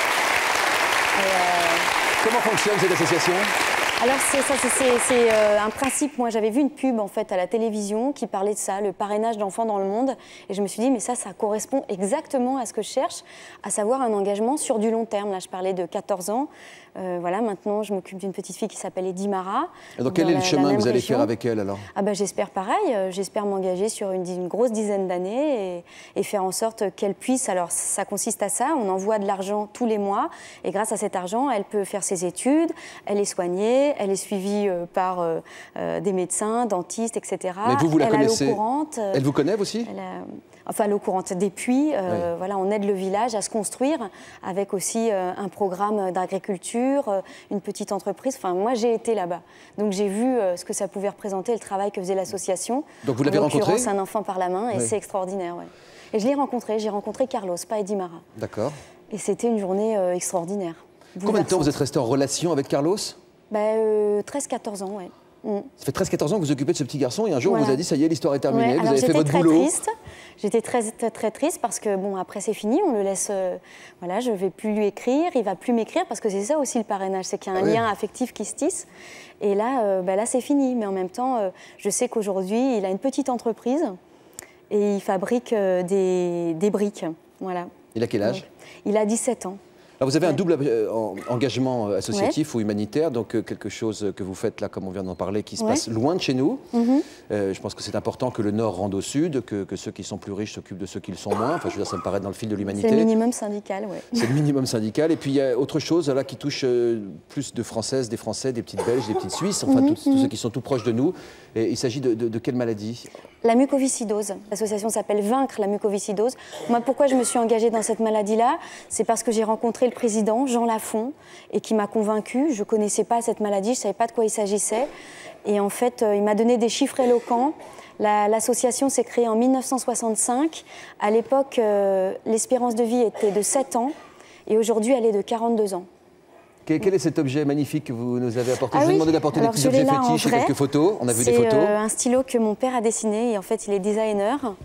Et, euh... Comment fonctionne cette association ? Alors c'est euh, un principe, moi j'avais vu une pub en fait à la télévision qui parlait de ça, le parrainage d'enfants dans le monde, et je me suis dit mais ça, ça correspond exactement à ce que je cherche, à savoir un engagement sur du long terme. Là je parlais de quatorze ans, euh, voilà, maintenant je m'occupe d'une petite fille qui s'appelle Eddy Mara. Et donc quel est le la, chemin la que vous allez région. faire avec elle alors? Ah bah, j'espère pareil, euh, j'espère m'engager sur une, une grosse dizaine d'années et, et faire en sorte qu'elle puisse, alors ça consiste à ça, on envoie de l'argent tous les mois et grâce à cet argent elle peut faire ses études, elle est soignée, elle est suivie euh, par euh, euh, des médecins, dentistes, et cetera. Mais vous, vous la elle connaissez? A l'eau courante. Euh, elle vous connaît aussi? elle a, Enfin, l'eau courante des puits. Euh, oui. Voilà, on aide le village à se construire avec aussi euh, un programme d'agriculture, euh, une petite entreprise. Enfin, moi, j'ai été là-bas. Donc, j'ai vu euh, ce que ça pouvait représenter, le travail que faisait l'association. Donc, vous l'avez rencontré? En l'occurrence, un enfant par la main, et oui. C'est extraordinaire. Ouais. Et je l'ai rencontré. J'ai rencontré Carlos, pas Eddy Mara. D'accord. Et c'était une journée euh, extraordinaire. Combien de temps vous êtes resté en relation avec Carlos? bah, euh, treize quatorze ans, oui. Mm. Ça fait treize quatorze ans que vous vous occupez de ce petit garçon et un jour voilà. on vous a dit ça y est, l'histoire est terminée, ouais, vous avez fait votre très boulot. Triste. J'étais très, très très triste parce que bon après c'est fini, on le laisse, euh, voilà, je ne vais plus lui écrire, il ne va plus m'écrire parce que c'est ça aussi le parrainage, c'est qu'il y a un ah lien oui. affectif qui se tisse. Et là, euh, bah, là c'est fini, mais en même temps, euh, je sais qu'aujourd'hui il a une petite entreprise et il fabrique euh, des, des briques, voilà. Il a quel âge? Donc, il a dix-sept ans. Alors vous avez ouais. un double euh, engagement associatif ouais. ou humanitaire, donc euh, quelque chose que vous faites là, comme on vient d'en parler, qui se ouais. passe loin de chez nous. Mm-hmm. euh, je pense que c'est important que le Nord rende au Sud, que, que ceux qui sont plus riches s'occupent de ceux qui le sont moins. Enfin, je veux dire, ça me paraît dans le fil de l'humanité. C'est le minimum syndical, oui. C'est le minimum syndical. Et puis il y a autre chose là qui touche euh, plus de Françaises, des Français, des petites Belges, des petites Suisses, enfin mm-hmm. tous, tous ceux qui sont tout proches de nous. Et il s'agit de, de, de quelle maladie? La mucoviscidose. L'association s'appelle Vaincre la mucoviscidose. Moi, pourquoi je me suis engagée dans cette maladie-là? C'est parce que j'ai rencontré le président, Jean Lafont, et qui m'a convaincue. Je ne connaissais pas cette maladie, je ne savais pas de quoi il s'agissait. Et en fait, euh, il m'a donné des chiffres éloquents. L'association s'est créée en mille neuf cent soixante-cinq. À l'époque, euh, l'espérance de vie était de sept ans. Et aujourd'hui, elle est de quarante-deux ans. Quel est cet objet magnifique que vous nous avez apporté? Ah Je vous ai oui. demandé d'apporter des petits objets fétiches et quelques photos. On a vu des photos. C'est euh, un stylo que mon père a dessiné et en fait il est designer.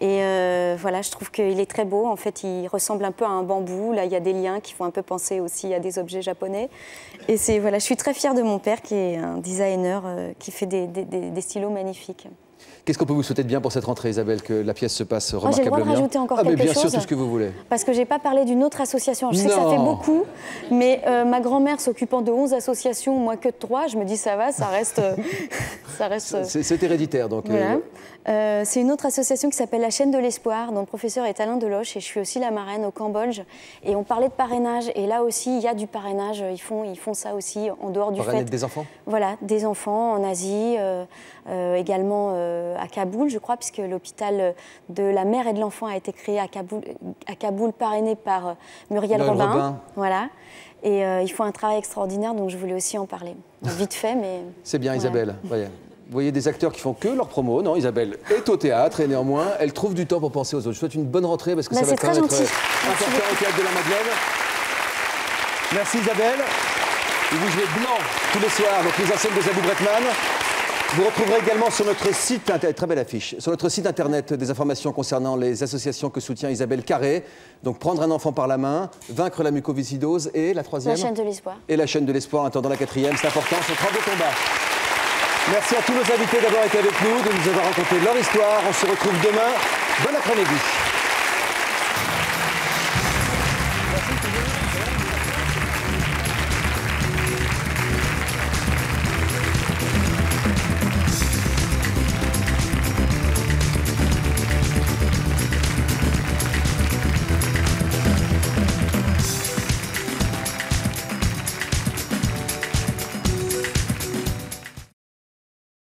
Et euh, voilà, je trouve qu'il est très beau. En fait, il ressemble un peu à un bambou. Là, il y a des liens qui font un peu penser aussi à des objets japonais. Et c'est, voilà, je suis très fière de mon père qui est un designer euh, qui fait des, des, des, des stylos magnifiques. Qu'est-ce qu'on peut vous souhaiter de bien pour cette rentrée, Isabelle, que la pièce se passe remarquablement bien? J'ai le droit de rajouter encore ah, quelque mais bien chose. sûr, tout ce que vous voulez. Parce que j'ai pas parlé d'une autre association. Je sais non. que ça fait beaucoup, mais euh, ma grand-mère s'occupant de onze associations, moi que de trois, je me dis ça va, ça reste... ça reste c'est, c'est héréditaire, donc... Voilà. Euh... Euh, c'est une autre association qui s'appelle la Chaîne de l'Espoir, dont le professeur est Alain Deloche, et je suis aussi la marraine au Cambodge. Et on parlait de parrainage, et là aussi, il y a du parrainage. Ils font, ils font ça aussi en dehors du fait... Parrainer des enfants? Voilà, des enfants en Asie, euh, euh, également euh, à Kaboul, je crois, puisque l'hôpital de la mère et de l'enfant a été créé à Kaboul, à Kaboul parrainé par euh, Muriel Robin. Robin. Voilà. Et euh, ils font un travail extraordinaire, donc je voulais aussi en parler. Vite fait, mais... C'est bien, voilà. Isabelle. Voyez. Vous voyez des acteurs qui font que leur promo. Non, Isabelle est au théâtre et néanmoins, elle trouve du temps pour penser aux autres. Je souhaite une bonne rentrée parce que bah, ça va quand même être gentil. important au théâtre de la Madeleine. Merci Isabelle. Et vous jouez blanc tous les soirs, donc mise en scène de Zabou Bretman. Vous retrouverez également sur notre site, internet, très belle affiche, sur notre site internet des informations concernant les associations que soutient Isabelle Carré. Donc prendre un enfant par la main, vaincre la mucoviscidose et la troisième. La chaîne de l'espoir. Et la chaîne de l'espoir en attendant la quatrième, c'est important, c'est trois beaux combats. Merci à tous nos invités d'avoir été avec nous, de nous avoir raconté leur histoire. On se retrouve demain. Bon après-midi.